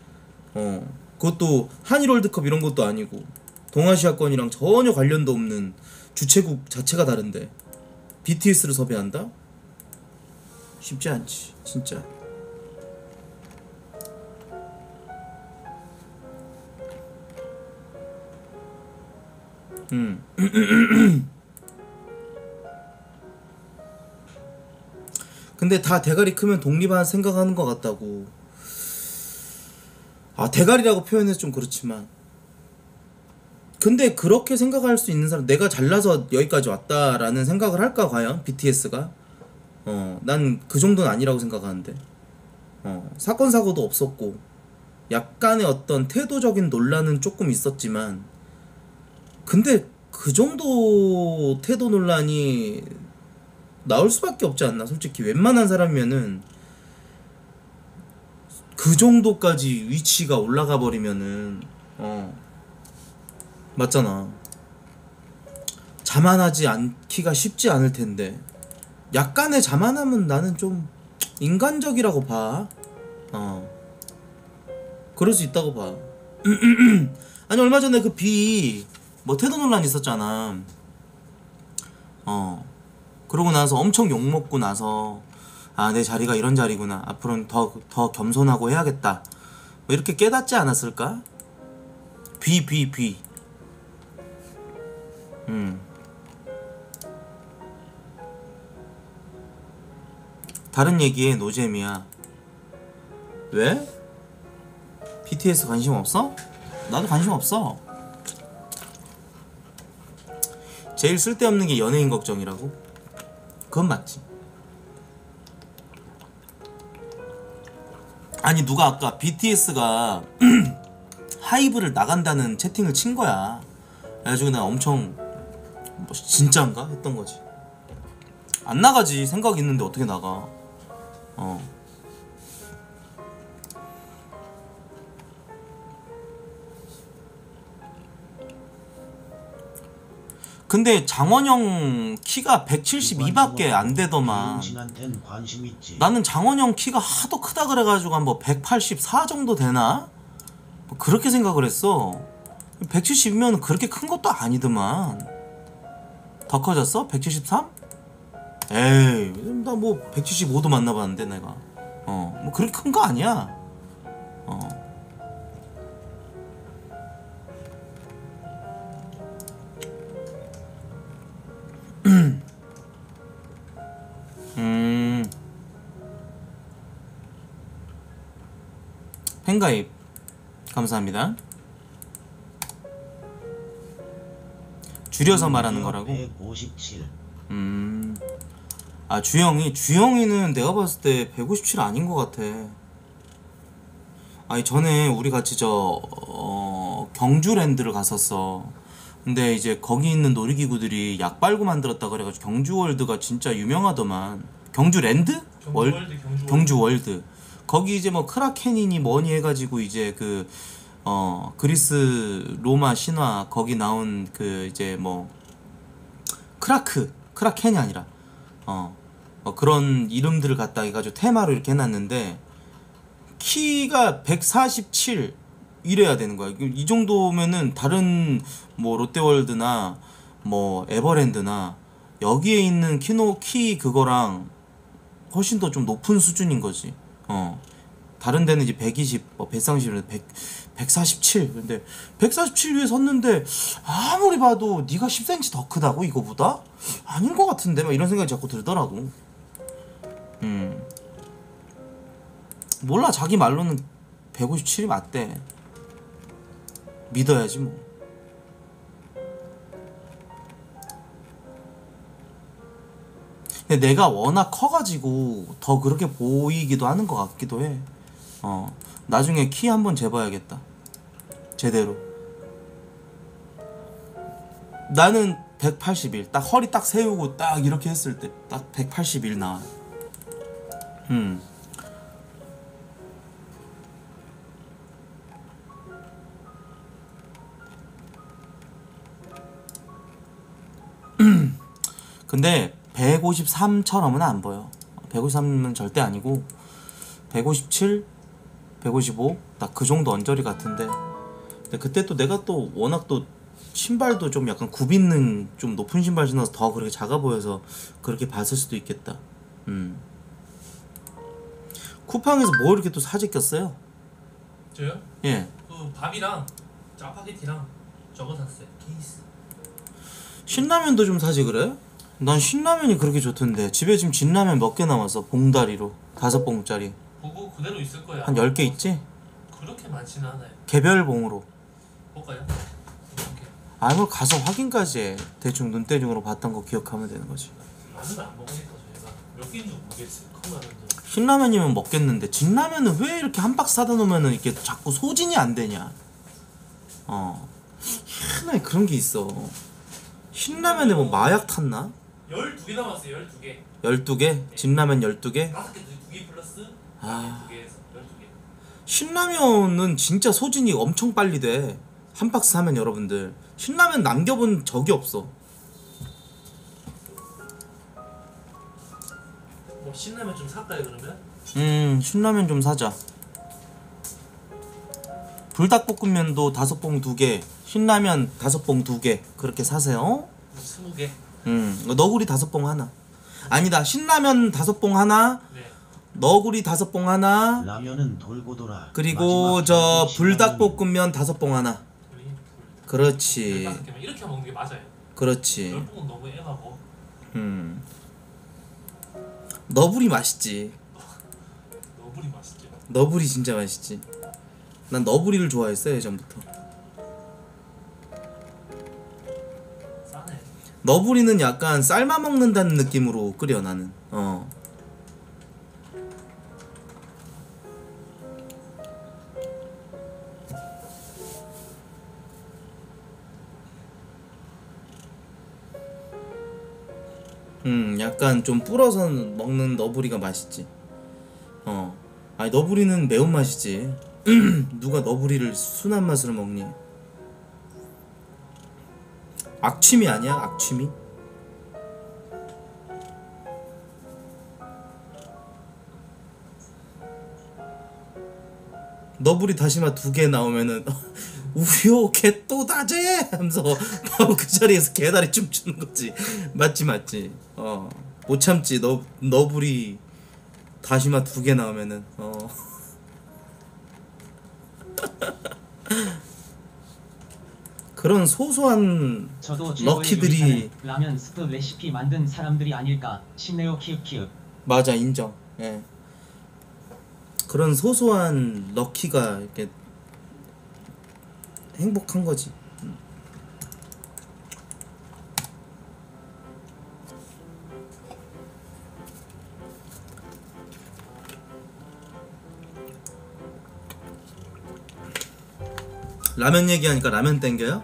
그것도 한일 월드컵 이런 것도 아니고 동아시아권이랑 전혀 관련도 없는 주최국 자체가 다른데 BTS를 섭외한다? 쉽지 않지 진짜. 근데 다 대가리 크면 독립한 생각하는 것 같다고. 아 대가리라고 표현해서 좀 그렇지만 근데 그렇게 생각할 수 있는 사람 내가 잘나서 여기까지 왔다라는 생각을 할까 과연 BTS가 난 그 정도는 아니라고 생각하는데 사건 사고도 없었고 약간의 어떤 태도적인 논란은 조금 있었지만 근데 그 정도 태도 논란이 나올 수밖에 없지 않나 솔직히 웬만한 사람이면은 그 정도까지 위치가 올라가 버리면은 맞잖아. 자만하지 않기가 쉽지 않을 텐데 약간의 자만함은 나는 좀 인간적이라고 봐. 그럴 수 있다고 봐. 아니 얼마 전에 그 비 뭐 태도 논란 있었잖아. 그러고 나서 엄청 욕먹고 나서 아 내 자리가 이런 자리구나 앞으로는 더 겸손하고 해야겠다 뭐 이렇게 깨닫지 않았을까? 비 다른 얘기에 노잼이야. 왜? BTS 관심 없어? 나도 관심 없어. 제일 쓸데없는 게 연예인 걱정이라고? 그건 맞지. 아니 누가 아까 BTS가 하이브를 나간다는 채팅을 친 거야. 그래가지고 나 엄청 뭐 진짜인가? 했던 거지. 안 나가지. 생각 있는데 어떻게 나가. 근데 장원영 키가 172밖에 안 되더만. 당신한텐 관심 있지. 나는 장원영 키가 하도 크다 그래가지고 한 뭐 184 정도 되나? 뭐 그렇게 생각을 했어. 170이면 그렇게 큰 것도 아니더만. 더 커졌어? 173? 에이, 나 뭐 175도 만나봤는데 내가. 뭐 그렇게 큰 거 아니야. 팬가입 감사합니다. 줄여서 말하는 거라고? 157. 아 주영이는 내가 봤을 때 157 아닌 것 같아. 아니 전에 우리 같이 경주랜드를 갔었어. 근데 이제 거기 있는 놀이기구들이 약 빨고 만들었다 그래가지고 경주월드가 진짜 유명하더만. 경주랜드? 경주월드. 거기 이제 뭐 크라켄이니 뭐니 해가지고 이제 그 그리스 로마 신화 거기 나온 그 이제 뭐 크라켄이 아니라 그런 이름들을 갖다 해가지고 테마로 이렇게 해놨는데 키가 147 이래야 되는 거야. 이 정도면은 다른 뭐 롯데월드나 뭐 에버랜드나 여기에 있는 키 그거랑 훨씬 더 좀 높은 수준인 거지. 다른 데는 이제 120, 130, 147. 근데 147 위에 섰는데 아무리 봐도 네가 10cm 더 크다고 이거보다? 아닌 것 같은데 막 이런 생각이 자꾸 들더라고. 몰라 자기 말로는 157이 맞대. 믿어야지 뭐. 근데 내가 워낙 커가지고 더 그렇게 보이기도 하는 것 같기도 해. 나중에 키 한번 재봐야겠다. 제대로. 나는 181. 딱 허리 딱 세우고 딱 이렇게 했을 때 딱 181 나와. 근데 153처럼은 안 보여. 153은 절대 아니고 157, 155 딱 그 정도 언저리 같은데. 근데 그때 또 내가 또 워낙 또 신발도 좀 약간 굽있는 좀 높은 신발 신어서 더 그렇게 작아 보여서 그렇게 봤을 수도 있겠다. 쿠팡에서 뭐 이렇게 또 사재 꼈어요? 저요? 예. 그 밥이랑 짜파게티랑 저거 샀어요. 케이스. 신라면도 좀 사지 그래? 난 신라면이 그렇게 좋던데. 집에 지금 진라면 몇 개 남았어. 봉다리로 5봉짜리 그거 그대로 있을 거야. 한 10개 있지? 그렇게 많지는 않아요. 개별봉으로. 볼까요? 이렇게 아니 뭐 가서 확인까지 해. 대충 눈대중으로 봤던 거 기억하면 되는 거지. 많은 안 먹으니까 저희가 몇 개인 줄 모르겠어요. 컵라면도. 신라면이면 먹겠는데 진라면은 왜 이렇게 한 박스 사다 놓으면은 이렇게 자꾸 소진이 안 되냐. 희한하게 그런 게 있어. 신라면에 뭐 마약 탔나? 12개 남았어요. 12개. 12개? 진라면 12개? 5개 2개 플러스 아. 2개에서 12개. 신라면은 진짜 소진이 엄청 빨리 돼. 한 박스 사면 여러분들 신라면 남겨본 적이 없어. 뭐 신라면 좀 살까요 그러면? 신라면 좀 사자. 불닭볶음면도 5봉 2개, 신라면 5봉 2개 그렇게 사세요. 20개. 너구리 5봉 하나. 아니다, 신라면 5봉 하나, 네. 너구리 5봉 하나, 라면은 돌고 돌아. 그리고 마지막 저 신라면이 불닭볶음면 5봉 하나. 그렇지. 15개면 이렇게 먹는 게 맞아요. 그렇지. 10봉은 너무 애하고. 너구리 맛있지. 너구리 맛있죠. 너구리 진짜 맛있지. 난 너구리를 좋아했어 예전부터. 싸네. 너구리는 약간 삶아 먹는다는 느낌으로 끓여 나는. 약간 좀 불어서 먹는 너구리가 맛있지. 아니 너구리는 매운맛이지. 누가 너구리를 순한 맛으로 먹니? 악취미 아니야? 악취미? 너구리 다시마 2개 나오면은 우효 개 또 다제 하면서 바로 그 자리에서 개다리 춤추는 거지. 맞지 맞지. 못 참지. 너구리 다시마 2개 나오면은 그런 소소한 저도 최고의 럭키들이 요리사는 라면 스프 레시피 만든 사람들이 아닐까 싶네요. 키읔키읔. 맞아 인정. 예. 그런 소소한 럭키가 이렇게 행복한 거지. 라면 얘기하니까 라면 땡겨요?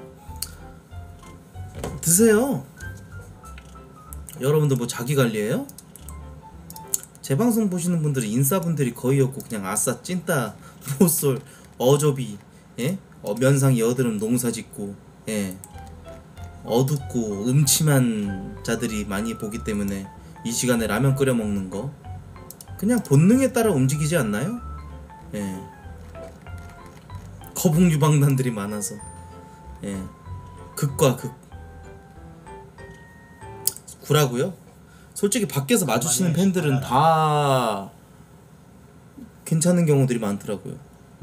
드세요. 여러분들 뭐 자기 관리해요? 제 방송 보시는 분들은 인싸분들이 거의 없고 그냥 아싸 찐따 모쏠 어조비 예? 면상 여드름 농사짓고 예. 어둡고 음침한 자들이 많이 보기 때문에 이 시간에 라면 끓여 먹는 거 그냥 본능에 따라 움직이지 않나요? 예. 거북 유방단들이 많아서 예. 극과 극 구라고요? 솔직히 밖에서 마주치는 팬들은 다 괜찮은 경우들이 많더라고요.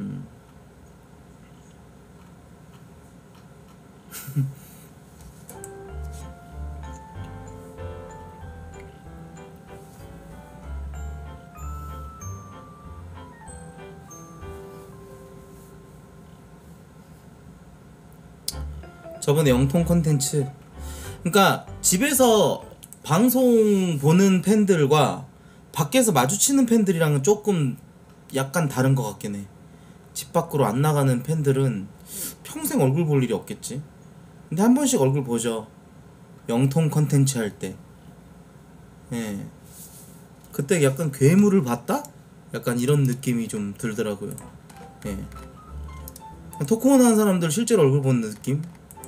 저번에 영통 컨텐츠 그러니까 집에서 방송 보는 팬들과 밖에서 마주치는 팬들이랑은 조금 약간 다른 것 같긴 해. 집 밖으로 안 나가는 팬들은 평생 얼굴 볼 일이 없겠지. 근데 한 번씩 얼굴 보죠. 영통 컨텐츠 할 때. 예. 그때 약간 괴물을 봤다? 약간 이런 느낌이 좀 들더라고요. 예. 토크온 하는 사람들 실제로 얼굴 보는 느낌?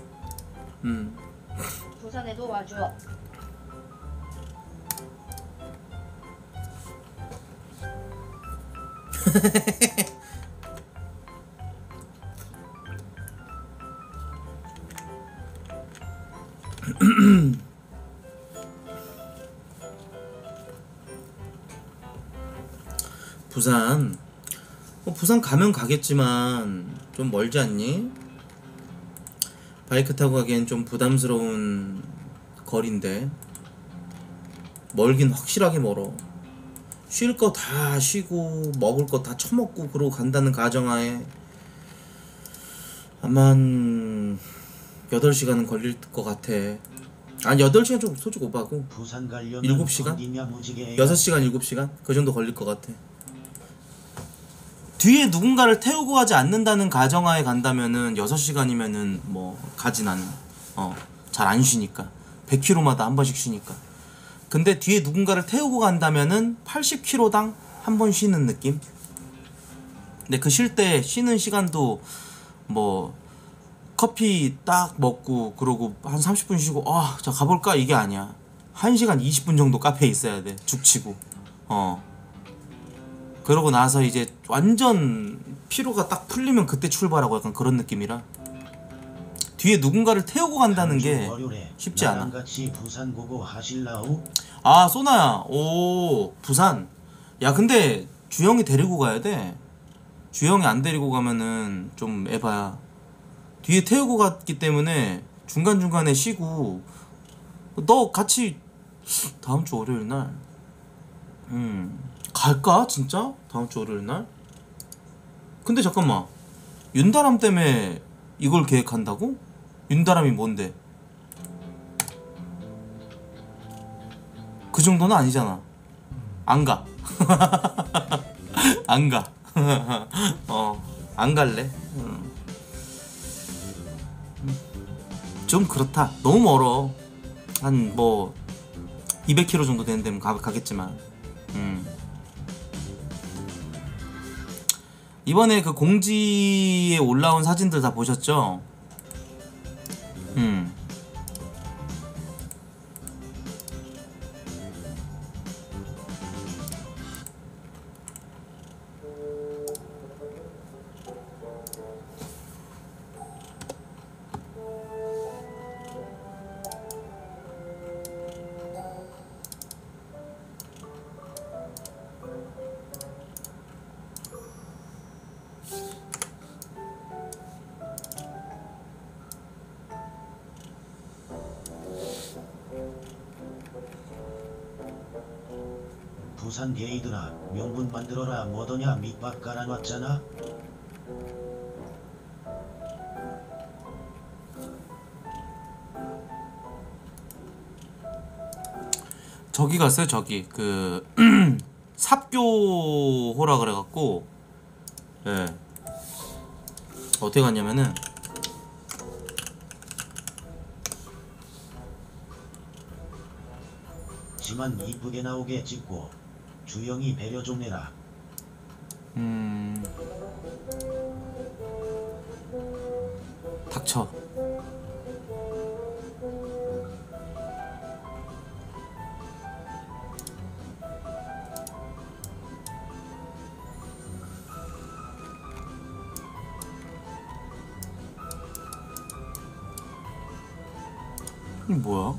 부산에도 와줘. 부산 부산 가면 가겠지만 좀 멀지 않니? 바이크 타고 가기엔 좀 부담스러운 거리인데 멀긴 확실하게 멀어. 쉴 거 다 쉬고 먹을 거 다 처먹고 그러고 간다는 가정하에 아마 8시간은 걸릴 것 같아. 아니 8시간 좀 솔직히 오바고 부산 가려면 7시간? 어디냐 무지개 6시간 7시간? 그 정도 걸릴 것 같아. 뒤에 누군가를 태우고 가지 않는다는 가정하에 간다면은 6시간이면은 뭐 가지 나는 잘 안 쉬니까 100km마다 한 번씩 쉬니까. 근데 뒤에 누군가를 태우고 간다면은 80km당 한 번 쉬는 느낌? 근데 그 쉴 때 쉬는 시간도 뭐 커피 딱 먹고 그러고 한 30분 쉬고 자 가볼까 이게 아니야. 1시간 20분 정도 카페에 있어야 돼. 죽치고 그러고 나서 이제 완전 피로가 딱 풀리면 그때 출발하고 약간 그런 느낌이라 뒤에 누군가를 태우고 간다는 게 쉽지 않아. 같이 부산 고고 하실라우? 아 소나야 오 부산. 야 근데 주영이 데리고 가야 돼. 주영이 안 데리고 가면은 좀 에바야. 뒤에 태우고 갔기 때문에 중간중간에 쉬고. 너 같이 다음 주 월요일 날 갈까 진짜? 다음 주 월요일 날? 근데 잠깐만 윤다람 때문에 이걸 계획한다고? 윤다람이 뭔데? 그 정도는 아니잖아. 안 가. 안 가. 안 갈래. 좀 그렇다. 너무 멀어. 한 뭐 200km 정도 되는 데면 가겠지만. 이번에 그 공지에 올라온 사진들 다 보셨죠? 부산 게이들아 명분 만들어라 뭐더냐 밑밥 깔아놨잖아. 저기 갔어요. 저기 그 삽교호라 그래갖고 예 어떻게 갔냐면은 지만 이쁘게 나오게 찍고 주영이 배려 좀 해라. 닥쳐. 이 뭐야?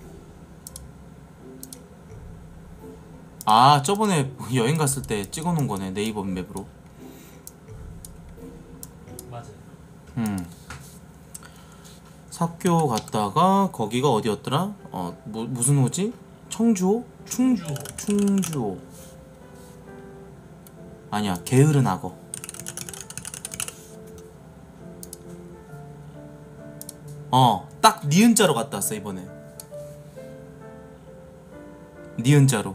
아 저번에 여행 갔을 때 찍어놓은 거네. 네이버 맵으로. 맞아요. 삽교 갔다가 거기가 어디였더라? 무슨 호지? 청주호? 충주호. 아니야 게으른 악어. 딱 니은자로 갔다 왔어 이번에. 니은자로.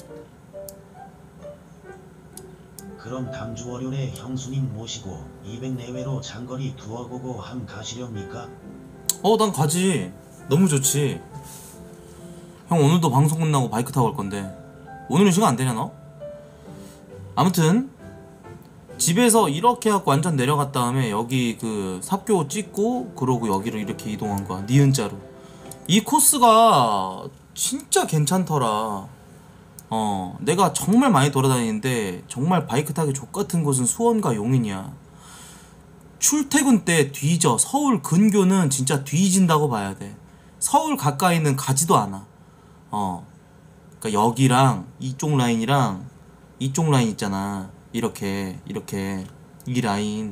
그럼 담주 월요일에 형수님 모시고 200 내외로 장거리 투어 보고 함 가시렵니까? 난 가지. 너무 좋지. 형 오늘도 방송 끝나고 바이크 타고 갈 건데 오늘은 시간 안 되냐 너? 아무튼 집에서 이렇게 해갖고 완전 내려갔 다음에 여기 그 삽교 찍고 그러고 여기로 이렇게 이동한 거야. 니은자로. 이 코스가 진짜 괜찮더라. 내가 정말 많이 돌아다니는데 정말 바이크 타기 족같은 곳은 수원과 용인이야. 출퇴근 때 뒤져. 서울 근교는 진짜 뒤진다고 봐야 돼. 서울 가까이는 가지도 않아. 그러니까 여기랑 이쪽 라인이랑 이쪽 라인 있잖아. 이렇게 이 라인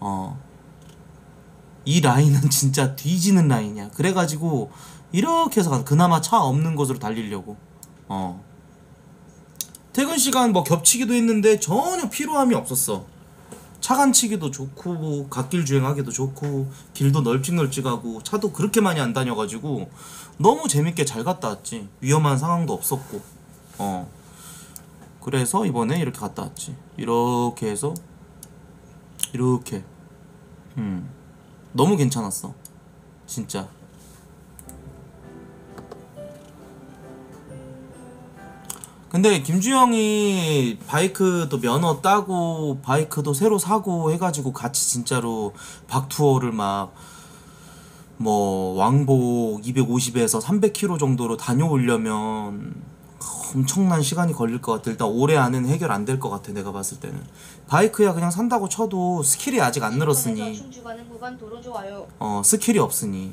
이 라인은 진짜 뒤지는 라인이야. 그래가지고 이렇게 해서 그나마 차 없는 곳으로 달리려고. 퇴근 시간 뭐 겹치기도 했는데 전혀 피로함이 없었어. 차간치기도 좋고 뭐 갓길 주행하기도 좋고 길도 널찍널찍하고 차도 그렇게 많이 안 다녀가지고 너무 재밌게 잘 갔다 왔지. 위험한 상황도 없었고 그래서 이번에 이렇게 갔다 왔지. 이렇게 해서 이렇게 너무 괜찮았어 진짜. 근데 김주영이 바이크도 면허 따고 바이크도 새로 사고 해가지고 같이 진짜로 박투어를 막 뭐 왕복 250에서 300km 정도로 다녀오려면 엄청난 시간이 걸릴 것 같아. 일단 올해 안에는 해결 안 될 것 같아 내가 봤을 때는. 바이크야 그냥 산다고 쳐도 스킬이 아직 안 늘었으니 충주 가는 구간 도로 좋아요. 스킬이 없으니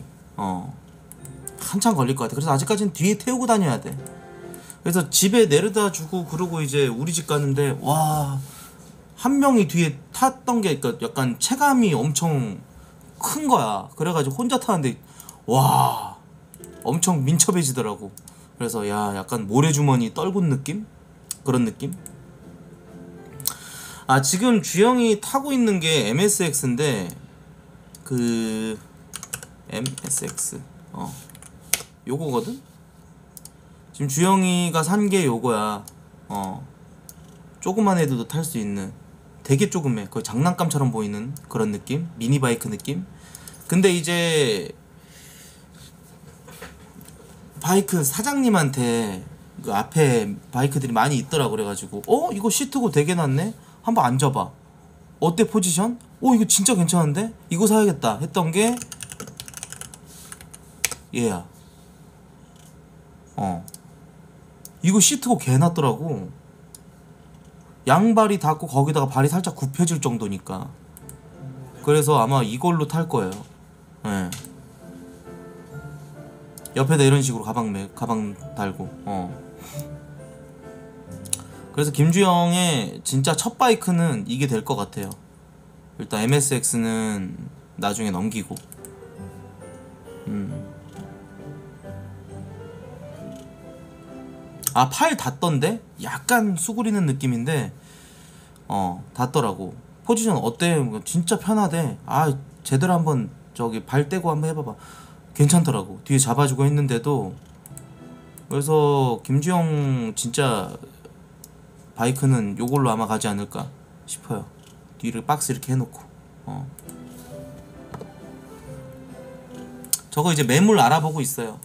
한참 걸릴 것 같아. 그래서 아직까지는 뒤에 태우고 다녀야 돼. 그래서 집에 내려다 주고 그러고 이제 우리 집 가는데 와, 한 명이 뒤에 탔던 게 그러니까 약간 체감이 엄청 큰 거야. 그래가지고 혼자 타는데 와, 엄청 민첩해지더라고. 그래서 야, 약간 모래주머니 떨군 느낌? 그런 느낌? 아, 지금 주영이 타고 있는 게 MSX인데 그 MSX 요거거든? 지금 주영이가 산 게 요거야. 조그만 애들도 탈 수 있는, 되게 조그매, 거의 장난감처럼 보이는 그런 느낌? 미니바이크 느낌? 근데 이제 바이크 사장님한테 그 앞에 바이크들이 많이 있더라. 그래가지고 이거 시트고 되게 낫네? 한번 앉아봐. 어때 포지션? 이거 진짜 괜찮은데? 이거 사야겠다 했던 게 얘야. 이거 시트고 개 낫더라고. 양발이 닿고 거기다가 발이 살짝 굽혀질 정도니까. 그래서 아마 이걸로 탈 거예요. 예. 옆에다 이런 식으로 가방 달고. 그래서 김주영의 진짜 첫 바이크는 이게 될 것 같아요. 일단 MSX는 나중에 넘기고. 아, 팔 닿던데? 약간 수그리는 느낌인데 닿더라고. 포지션 어때? 진짜 편하대. 아, 제대로 한번 저기 발 떼고 한번 해봐봐. 괜찮더라고. 뒤에 잡아주고 했는데도. 그래서 김주영 진짜 바이크는 요걸로 아마 가지 않을까 싶어요. 뒤를 박스 이렇게 해놓고. 저거 이제 매물 알아보고 있어요.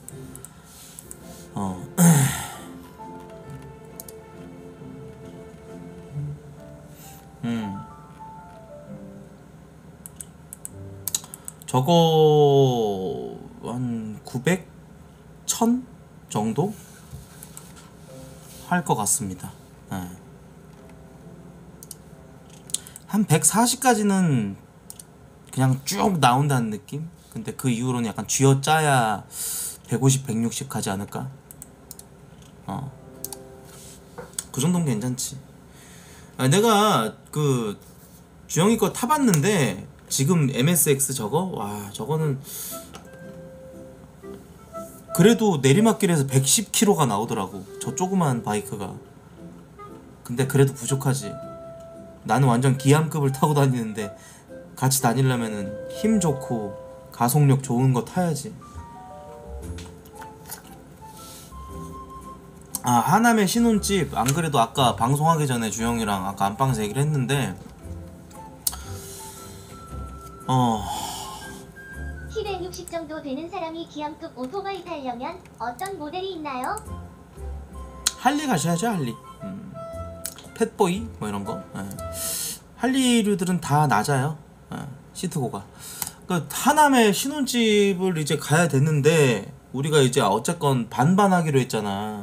저거 한 900? 1000 정도? 할 것 같습니다. 한 140까지는 그냥 쭉 나온다는 느낌? 근데 그 이후로는 약간 쥐어짜야 150, 160 가지 않을까? 그 정도면 괜찮지. 내가 그 주영이 거 타봤는데 지금 MSX 저거? 와, 저거는 그래도 내리막길에서 110km가 나오더라고. 저 조그만 바이크가. 근데 그래도 부족하지. 나는 완전 기암급을 타고 다니는데 같이 다니려면은 힘 좋고 가속력 좋은 거 타야지. 아, 하남의 신혼집, 안 그래도 아까 방송하기 전에 주영이랑 아까 안방에서 얘기를 했는데 키 160 정도 되는 사람이 기암급 오토바이 타려면 어떤 모델이 있나요? 할리 가셔야죠. 할리. 팻보이 뭐 이런거. 할리류들은 다 낮아요. 시트고가. 그 하남의 신혼집을 이제 가야 되는데 우리가 이제 어쨌건 반반하기로 했잖아.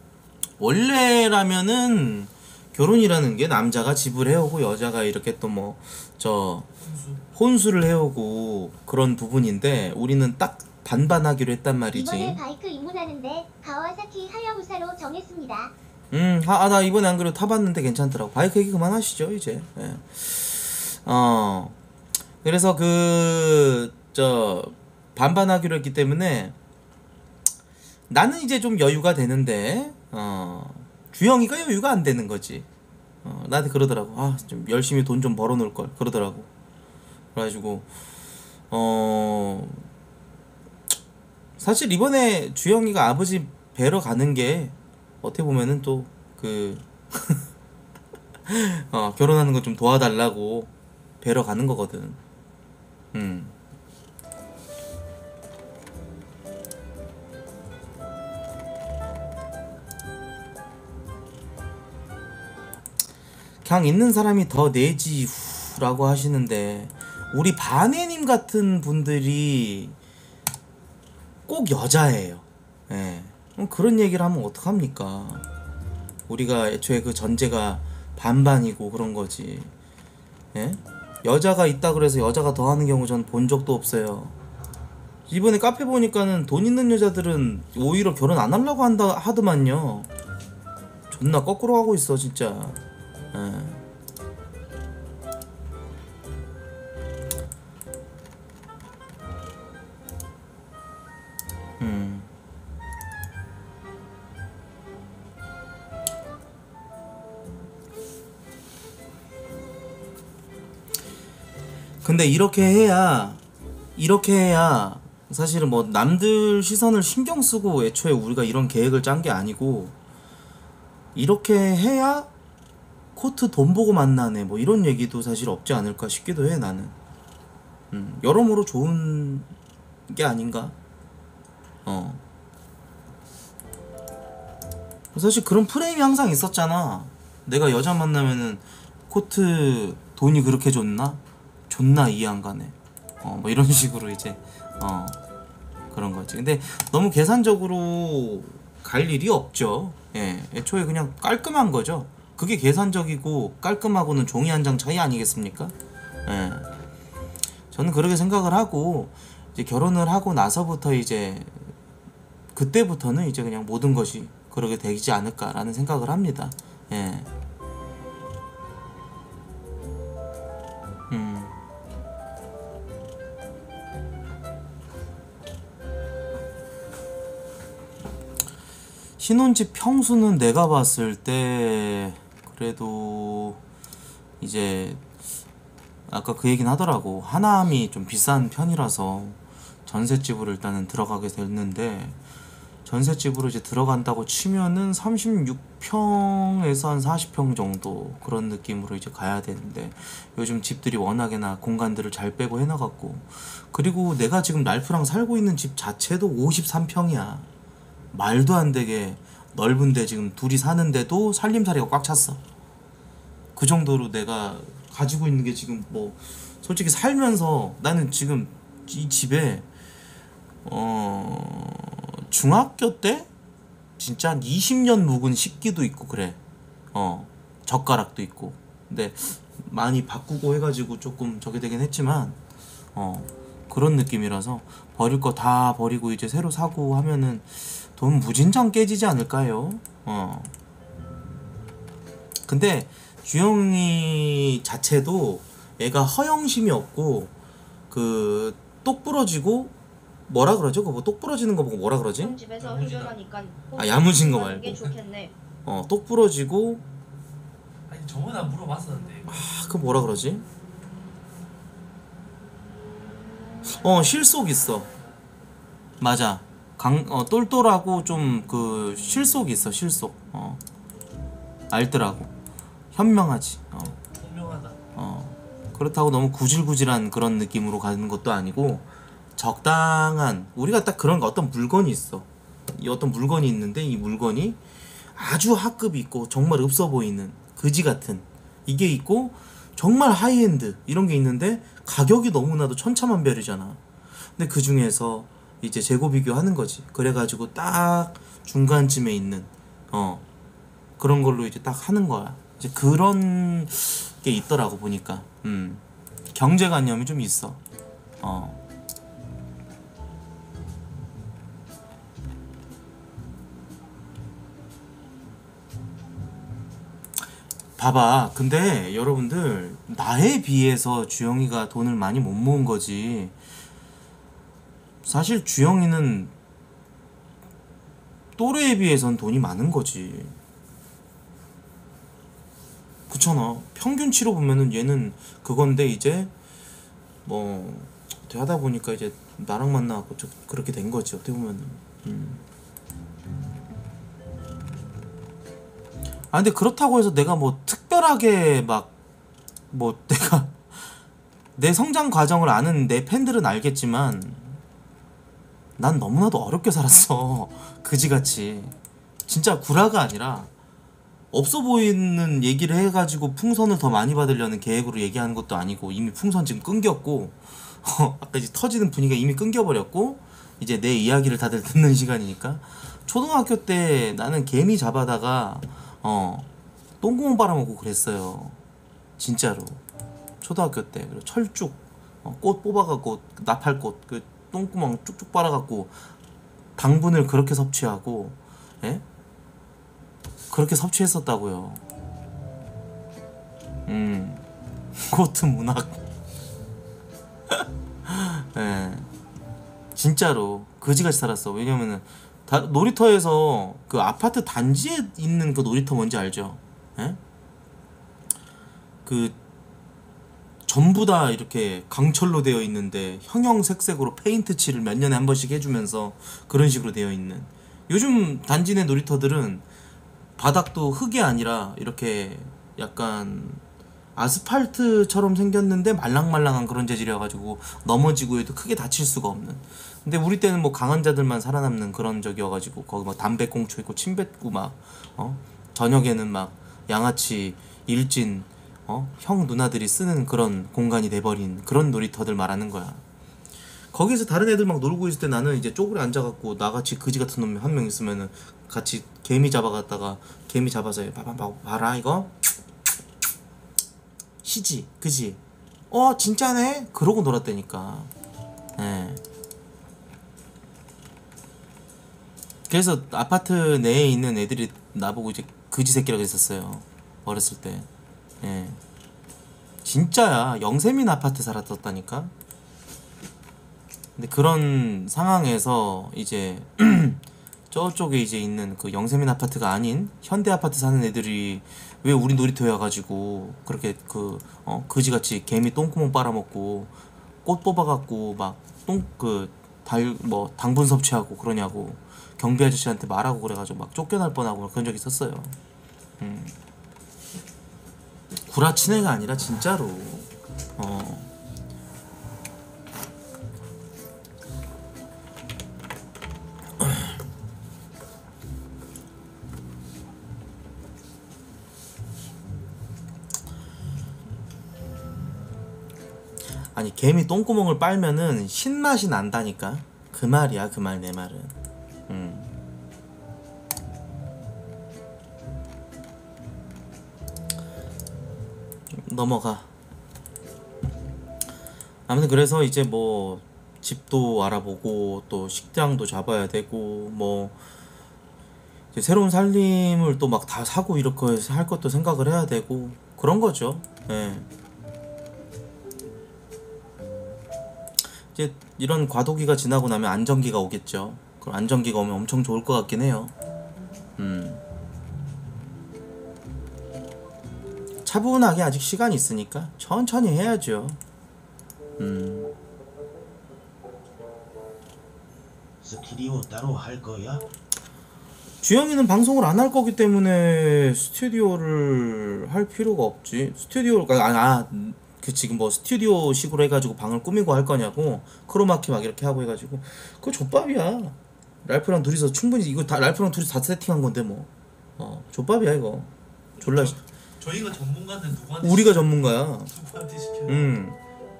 원래라면은 결혼이라는 게 남자가 집을 해오고 여자가 이렇게 또 뭐 혼수를 해오고 그런 부분인데 우리는 딱 반반하기로 했단 말이지. 이번에 바이크 입문하는데 가와사키 하야부사로 정했습니다. 나 이번에 안 그래도 타봤는데 괜찮더라고. 바이크 얘기 그만하시죠 이제. 그래서 반반하기로 했기 때문에 나는 이제 좀 여유가 되는데 주영이가 여유가 안 되는 거지. 나한테 그러더라고. 아, 좀 열심히 돈 좀 벌어 놓을 걸 그러더라고. 그래가지고 사실 이번에 주영이가 아버지 뵈러 가는 게 어떻게 보면은 또 그 결혼하는 거 좀 도와달라고 뵈러 가는 거거든. 그냥 있는 사람이 더 내지 후라고 하시는데, 우리 바네님 같은 분들이 꼭 여자예요. 예. 그런 얘기를 하면 어떡합니까? 우리가 애초에 그 전제가 반반이고 그런 거지. 예? 여자가 있다 그래서 여자가 더 하는 경우 전 본 적도 없어요. 이번에 카페 보니까는 돈 있는 여자들은 오히려 결혼 안 하려고 한다 하더만요. 존나 거꾸로 하고 있어 진짜. 예. 근데 이렇게 해야 사실은 뭐 남들 시선을 신경 쓰고 애초에 우리가 이런 계획을 짠 게 아니고, 이렇게 해야 코트 돈 보고 만나네 뭐 이런 얘기도 사실 없지 않을까 싶기도 해 나는. 여러모로 좋은 게 아닌가. 사실 그런 프레임이 항상 있었잖아. 내가 여자 만나면은 코트 돈이 그렇게 좋나? 존나 이해 안 가네. 뭐 이런 식으로 이제 그런 거지. 근데 너무 계산적으로 갈 일이 없죠. 예, 애초에 그냥 깔끔한 거죠. 그게 계산적이고 깔끔하고는 종이 한 장 차이 아니겠습니까? 예. 저는 그렇게 생각을 하고, 이제 결혼을 하고 나서부터 이제 그때부터는 이제 그냥 모든 것이 그러게 되지 않을까라는 생각을 합니다. 예. 신혼집 평수는 내가 봤을 때 그래도 이제 아까 그 얘기는 하더라고. 하남이 좀 비싼 편이라서 전셋집으로 일단은 들어가게 됐는데, 전셋집으로 이제 들어간다고 치면은 36평에서 한 40평 정도 그런 느낌으로 이제 가야 되는데, 요즘 집들이 워낙에나 공간들을 잘 빼고 해놔갖고, 그리고 내가 지금 랄프랑 살고 있는 집 자체도 53평이야. 말도 안 되게 넓은데 지금 둘이 사는데도 살림살이가 꽉 찼어. 그 정도로 내가 가지고 있는 게 지금 뭐 솔직히 살면서 나는 지금 이 집에 중학교 때 진짜 한 20년 묵은 식기도 있고 그래. 젓가락도 있고. 근데 많이 바꾸고 해가지고 조금 저게 되긴 했지만 그런 느낌이라서 버릴 거 다 버리고 이제 새로 사고 하면은 돈 무진장 깨지지 않을까요? 근데 주영이 자체도 애가 허영심이 없고 그 똑 부러지고 뭐라 그러죠? 그거 똑 부러지는 거 보고 뭐라 그러지? 그럼 집에서 흡연하니까 야무진 거 말고. 게 좋겠네. 똑 부러지고. 아니 저번에 물어봤었는데. 그 뭐라 그러지? 실속 있어. 맞아. 똘똘하고 좀 그 실속이 있어. 실속. 알더라고. 현명하지. 현명하다. 그렇다고 너무 구질구질한 그런 느낌으로 가는 것도 아니고, 적당한, 우리가 딱 그런 거, 어떤 물건이 있어. 이 어떤 물건이 있는데, 이 물건이 아주 하급이 있고 정말 없어 보이는 그지 같은 이게 있고, 정말 하이엔드 이런 게 있는데 가격이 너무나도 천차만별이잖아. 근데 그 중에서 이제 재고 비교하는 거지. 그래가지고 딱 중간쯤에 있는 그런 걸로 이제 딱 하는 거야. 이제 그런 게 있더라고 보니까. 경제관념이 좀 있어. 봐봐. 근데 여러분들, 나에 비해서 주영이가 돈을 많이 못 모은 거지. 사실 주영이는 또래에 비해선 돈이 많은 거지. 그렇잖아. 평균치로 보면은 얘는 그건데 이제 뭐 어떻게 하다 보니까 이제 나랑 만나고 그렇게 된 거지 어떻게 보면은. 아 근데 그렇다고 해서 내가 뭐 특별하게 막 뭐 내가 내 성장 과정을 아는 내 팬들은 알겠지만 난 너무나도 어렵게 살았어. 그지같이. 진짜 구라가 아니라 없어 보이는 얘기를 해가지고 풍선을 더 많이 받으려는 계획으로 얘기하는 것도 아니고 이미 풍선 지금 끊겼고 아까 이제 터지는 분위기가 이미 끊겨버렸고 이제 내 이야기를 다들 듣는 시간이니까. 초등학교 때 나는 개미 잡아다가 똥구멍 빨아먹고 그랬어요. 진짜로. 초등학교 때. 그리고 철쭉 꽃 뽑아갖고 나팔꽃 그 똥구멍 쭉쭉 빨아갖고 당분을 그렇게 섭취하고 예? 그렇게 섭취했었다고요. 그것도 문학. 예. 진짜로 그지같이 살았어. 왜냐면은 놀이터에서 그 아파트 단지에 있는 그 놀이터 뭔지 알죠? 예? 그 전부 다 이렇게 강철로 되어 있는데 형형색색으로 페인트 칠을 몇 년에 한 번씩 해주면서 그런 식으로 되어 있는. 요즘 단지 내 놀이터들은 바닥도 흙이 아니라 이렇게 약간 아스팔트처럼 생겼는데 말랑말랑한 그런 재질이어가지고 넘어지고 해도 크게 다칠 수가 없는. 근데 우리 때는 뭐 강한 자들만 살아남는 그런 적이어가지고 거기 막 담배꽁초 있고 침 뱉고 막 저녁에는 막 양아치 일진 형 누나들이 쓰는 그런 공간이 돼버린 그런 놀이터들 말하는 거야. 거기서 다른 애들 막 놀고 있을 때 나는 이제 쪼그려 앉아갖고 나같이 그지 같은 놈 한 명 있으면은 같이 개미 잡아갔다가 개미 잡아서 봐라 이거 시지 그지 진짜네 그러고 놀았다니까. 예. 그래서 아파트 내에 있는 애들이 나보고 이제 그지 새끼라고 했었어요 어렸을 때. 예. 진짜야. 영세민 아파트 살았었다니까. 근데 그런 상황에서 이제 저쪽에 이제 있는 그 영세민 아파트가 아닌 현대 아파트 사는 애들이 왜 우리 놀이터에 와가지고 그렇게 그지같이 개미 똥구멍 빨아먹고 꽃 뽑아갖고 막 당분 섭취하고 그러냐고 경비 아저씨한테 말하고 그래가지고 막 쫓겨날 뻔하고 그런 적 있었어요. 구라친 애가 아니라 진짜로. 아니 개미 똥구멍을 빨면은 신맛이 난다니까. 그 말이야 그 말 내 말은. 넘어가. 아무튼 그래서 이제 뭐 집도 알아보고 또 식당도 잡아야 되고 뭐 이제 새로운 살림을 또 막 다 사고 이렇게 할 것도 생각을 해야 되고 그런 거죠. 예. 이제 이런 과도기가 지나고 나면 안정기가 오겠죠. 그럼 안정기가 오면 엄청 좋을 것 같긴 해요. 차분하게 아직 시간이 있으니까 천천히 해야죠. 스튜디오 따로 할 거야? 주영이는 방송을 안 할 거기 때문에 스튜디오를 할 필요가 없지. 스튜디오가 그 지금 뭐 스튜디오식으로 해가지고 방을 꾸미고 할 거냐고. 크로마키 막 이렇게 하고 해가지고 그거 족밥이야. 랄프랑 둘이서 충분히 이거 다 랄프랑 둘이 다 세팅한 건데 뭐. 족밥이야 이거. 졸라. 저희가 전문가인데 누구한테 우리가 전문가야. 누구한테 시켜요?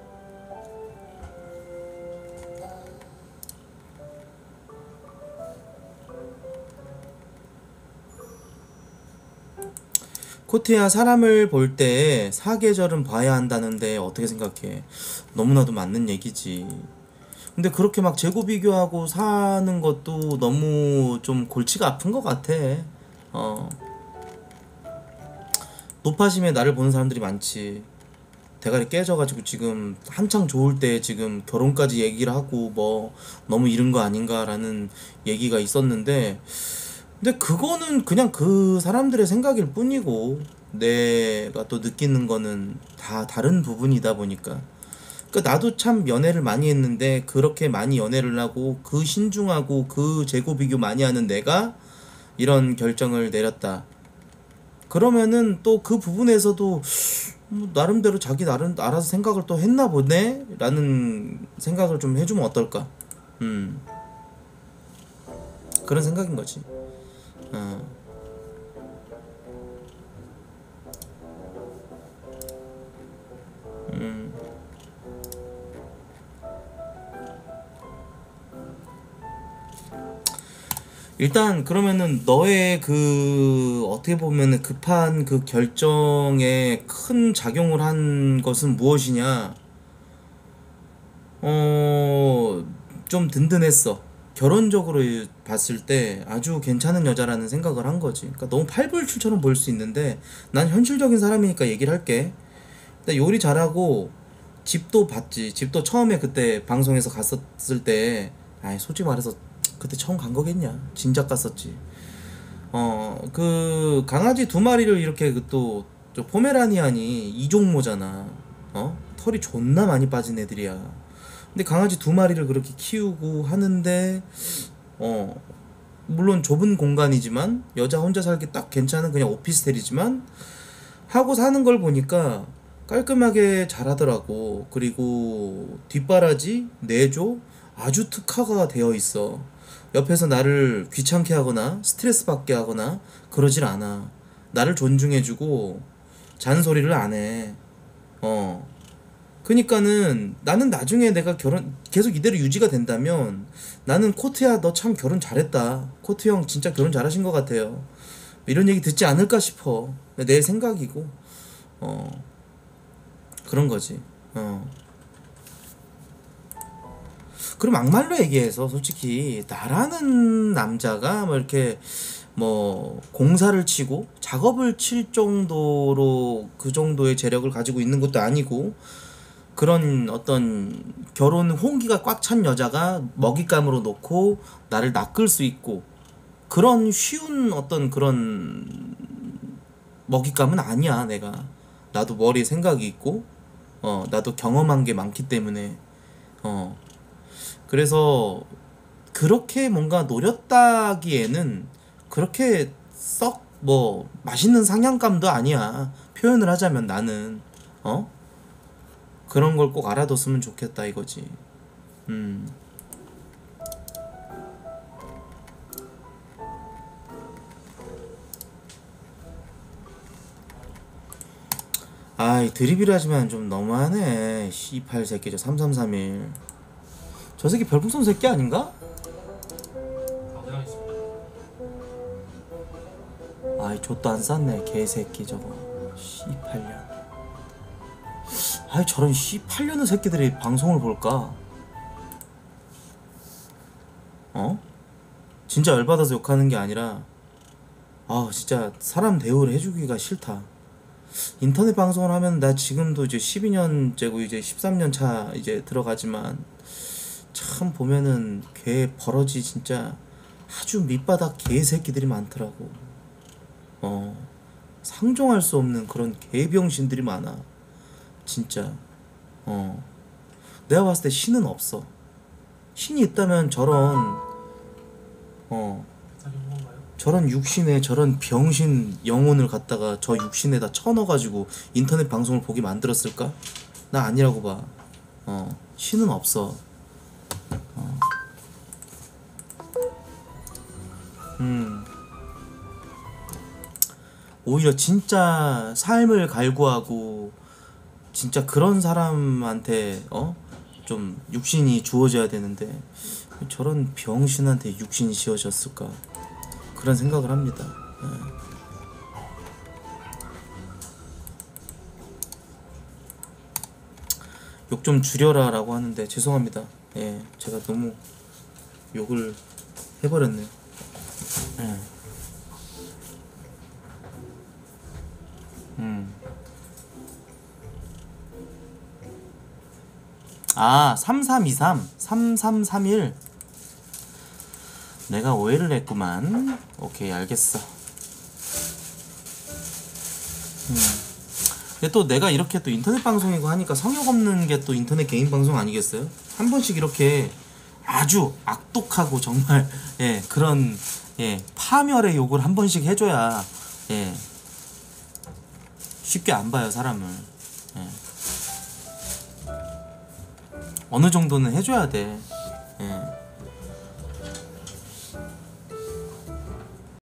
코트야, 사람을 볼 때 사계절은 봐야 한다는데 어떻게 생각해? 너무나도 맞는 얘기지. 근데 그렇게 막 재고 비교하고 사는 것도 너무 좀 골치가 아픈 것 같아. 높아심에 나를 보는 사람들이 많지. 대가리 깨져가지고 지금 한창 좋을 때 지금 결혼까지 얘기를 하고 뭐 너무 이른 거 아닌가라는 얘기가 있었는데, 근데 그거는 그냥 그 사람들의 생각일 뿐이고 내가 또 느끼는 거는 다 다른 부분이다 보니까. 그러니까 나도 참 연애를 많이 했는데 그렇게 많이 연애를 하고 그 신중하고 그 재고 비교 많이 하는 내가 이런 결정을 내렸다. 그러면은 또 그 부분에서도 뭐 나름대로 자기 나름 알아서 생각을 또 했나 보네? 라는 생각을 좀 해주면 어떨까? 그런 생각인 거지. 일단 그러면은 너의 그 어떻게 보면은 급한 그 결정에 큰 작용을 한 것은 무엇이냐? 좀 든든했어. 결혼적으로 봤을 때 아주 괜찮은 여자라는 생각을 한 거지. 그러니까 너무 팔불출처럼 보일 수 있는데 난 현실적인 사람이니까 얘기를 할게. 근데 요리 잘하고 집도 봤지. 집도 처음에 그때 방송에서 갔었을 때, 아이 솔직히 말해서 그때 처음 간 거겠냐? 진작 갔었지. 그 강아지 2마리를 이렇게 또 저 포메라니안이 이종모잖아. 털이 존나 많이 빠진 애들이야. 근데 강아지 2마리를 그렇게 키우고 하는데 물론 좁은 공간이지만 여자 혼자 살기 딱 괜찮은 그냥 오피스텔이지만 하고 사는 걸 보니까 깔끔하게 잘하더라고. 그리고 뒷바라지, 내조 아주 특화가 되어 있어. 옆에서 나를 귀찮게 하거나 스트레스 받게 하거나 그러질 않아. 나를 존중해주고 잔소리를 안 해. 그니까는 나는 나중에 내가 계속 이대로 유지가 된다면 나는 코트야 너 참 결혼 잘했다. 코트 형 진짜 결혼 잘하신 것 같아요. 이런 얘기 듣지 않을까 싶어. 내 생각이고. 그런 거지. 그럼 막말로 얘기해서 솔직히 나라는 남자가 뭐 이렇게 뭐 공사를 치고 작업을 칠 정도로 그 정도의 재력을 가지고 있는 것도 아니고 그런 어떤 결혼 홍기가 꽉 찬 여자가 먹잇감으로 놓고 나를 낚을 수 있고 그런 쉬운 어떤 그런 먹잇감은 아니야. 내가 나도 머리에 생각이 있고 나도 경험한 게 많기 때문에 그래서 그렇게 뭔가 노렸다기에는 그렇게 썩 뭐 맛있는 상향감도 아니야. 표현을 하자면 나는 그런 걸 꼭 알아뒀으면 좋겠다 이거지. 아이 드립이라 하지만 좀 너무하네. C8 새끼 저 3331 저 새끼 별풍선 새끼 아닌가? 아이 좆도 안 쌌네 개새끼 저거. C8년 아이 저런 C8년의 새끼들이 방송을 볼까? 진짜 열받아서 욕하는 게 아니라 진짜 사람 대우를 해주기가 싫다. 인터넷 방송을 하면 나 지금도 이제 12년째고 이제 13년 차 이제 들어가지만 참 보면은 개 버러지 진짜 아주 밑바닥 개새끼들이 많더라고. 상종할 수 없는 그런 개병신들이 많아 진짜. 내가 봤을 때 신은 없어. 신이 있다면 저런 육신에 저런 병신 영혼을 갖다가 저 육신에다 쳐넣어가지고 인터넷 방송을 보게 만들었을까? 나 아니라고 봐. 신은 없어. 오히려 진짜 삶을 갈구하고 진짜 그런 사람한테 좀 육신이 주어져야 되는데 저런 병신한테 육신이 지어졌을까 그런 생각을 합니다. 욕 좀 줄여라 라고 하는데 죄송합니다. 예, 제가 너무 욕을 해버렸네요. 예. 3323 3331 내가 오해를 했구만. 오케이 알겠어. 근데 또 내가 이렇게 또 인터넷 방송이고 하니까 성역 없는 게 또 인터넷 개인 방송 아니겠어요? 한 번씩 이렇게 아주 악독하고 정말 예 그런 예 파멸의 욕을 한 번씩 해줘야 예 쉽게 안 봐요 사람을. 예. 어느 정도는 해줘야 돼.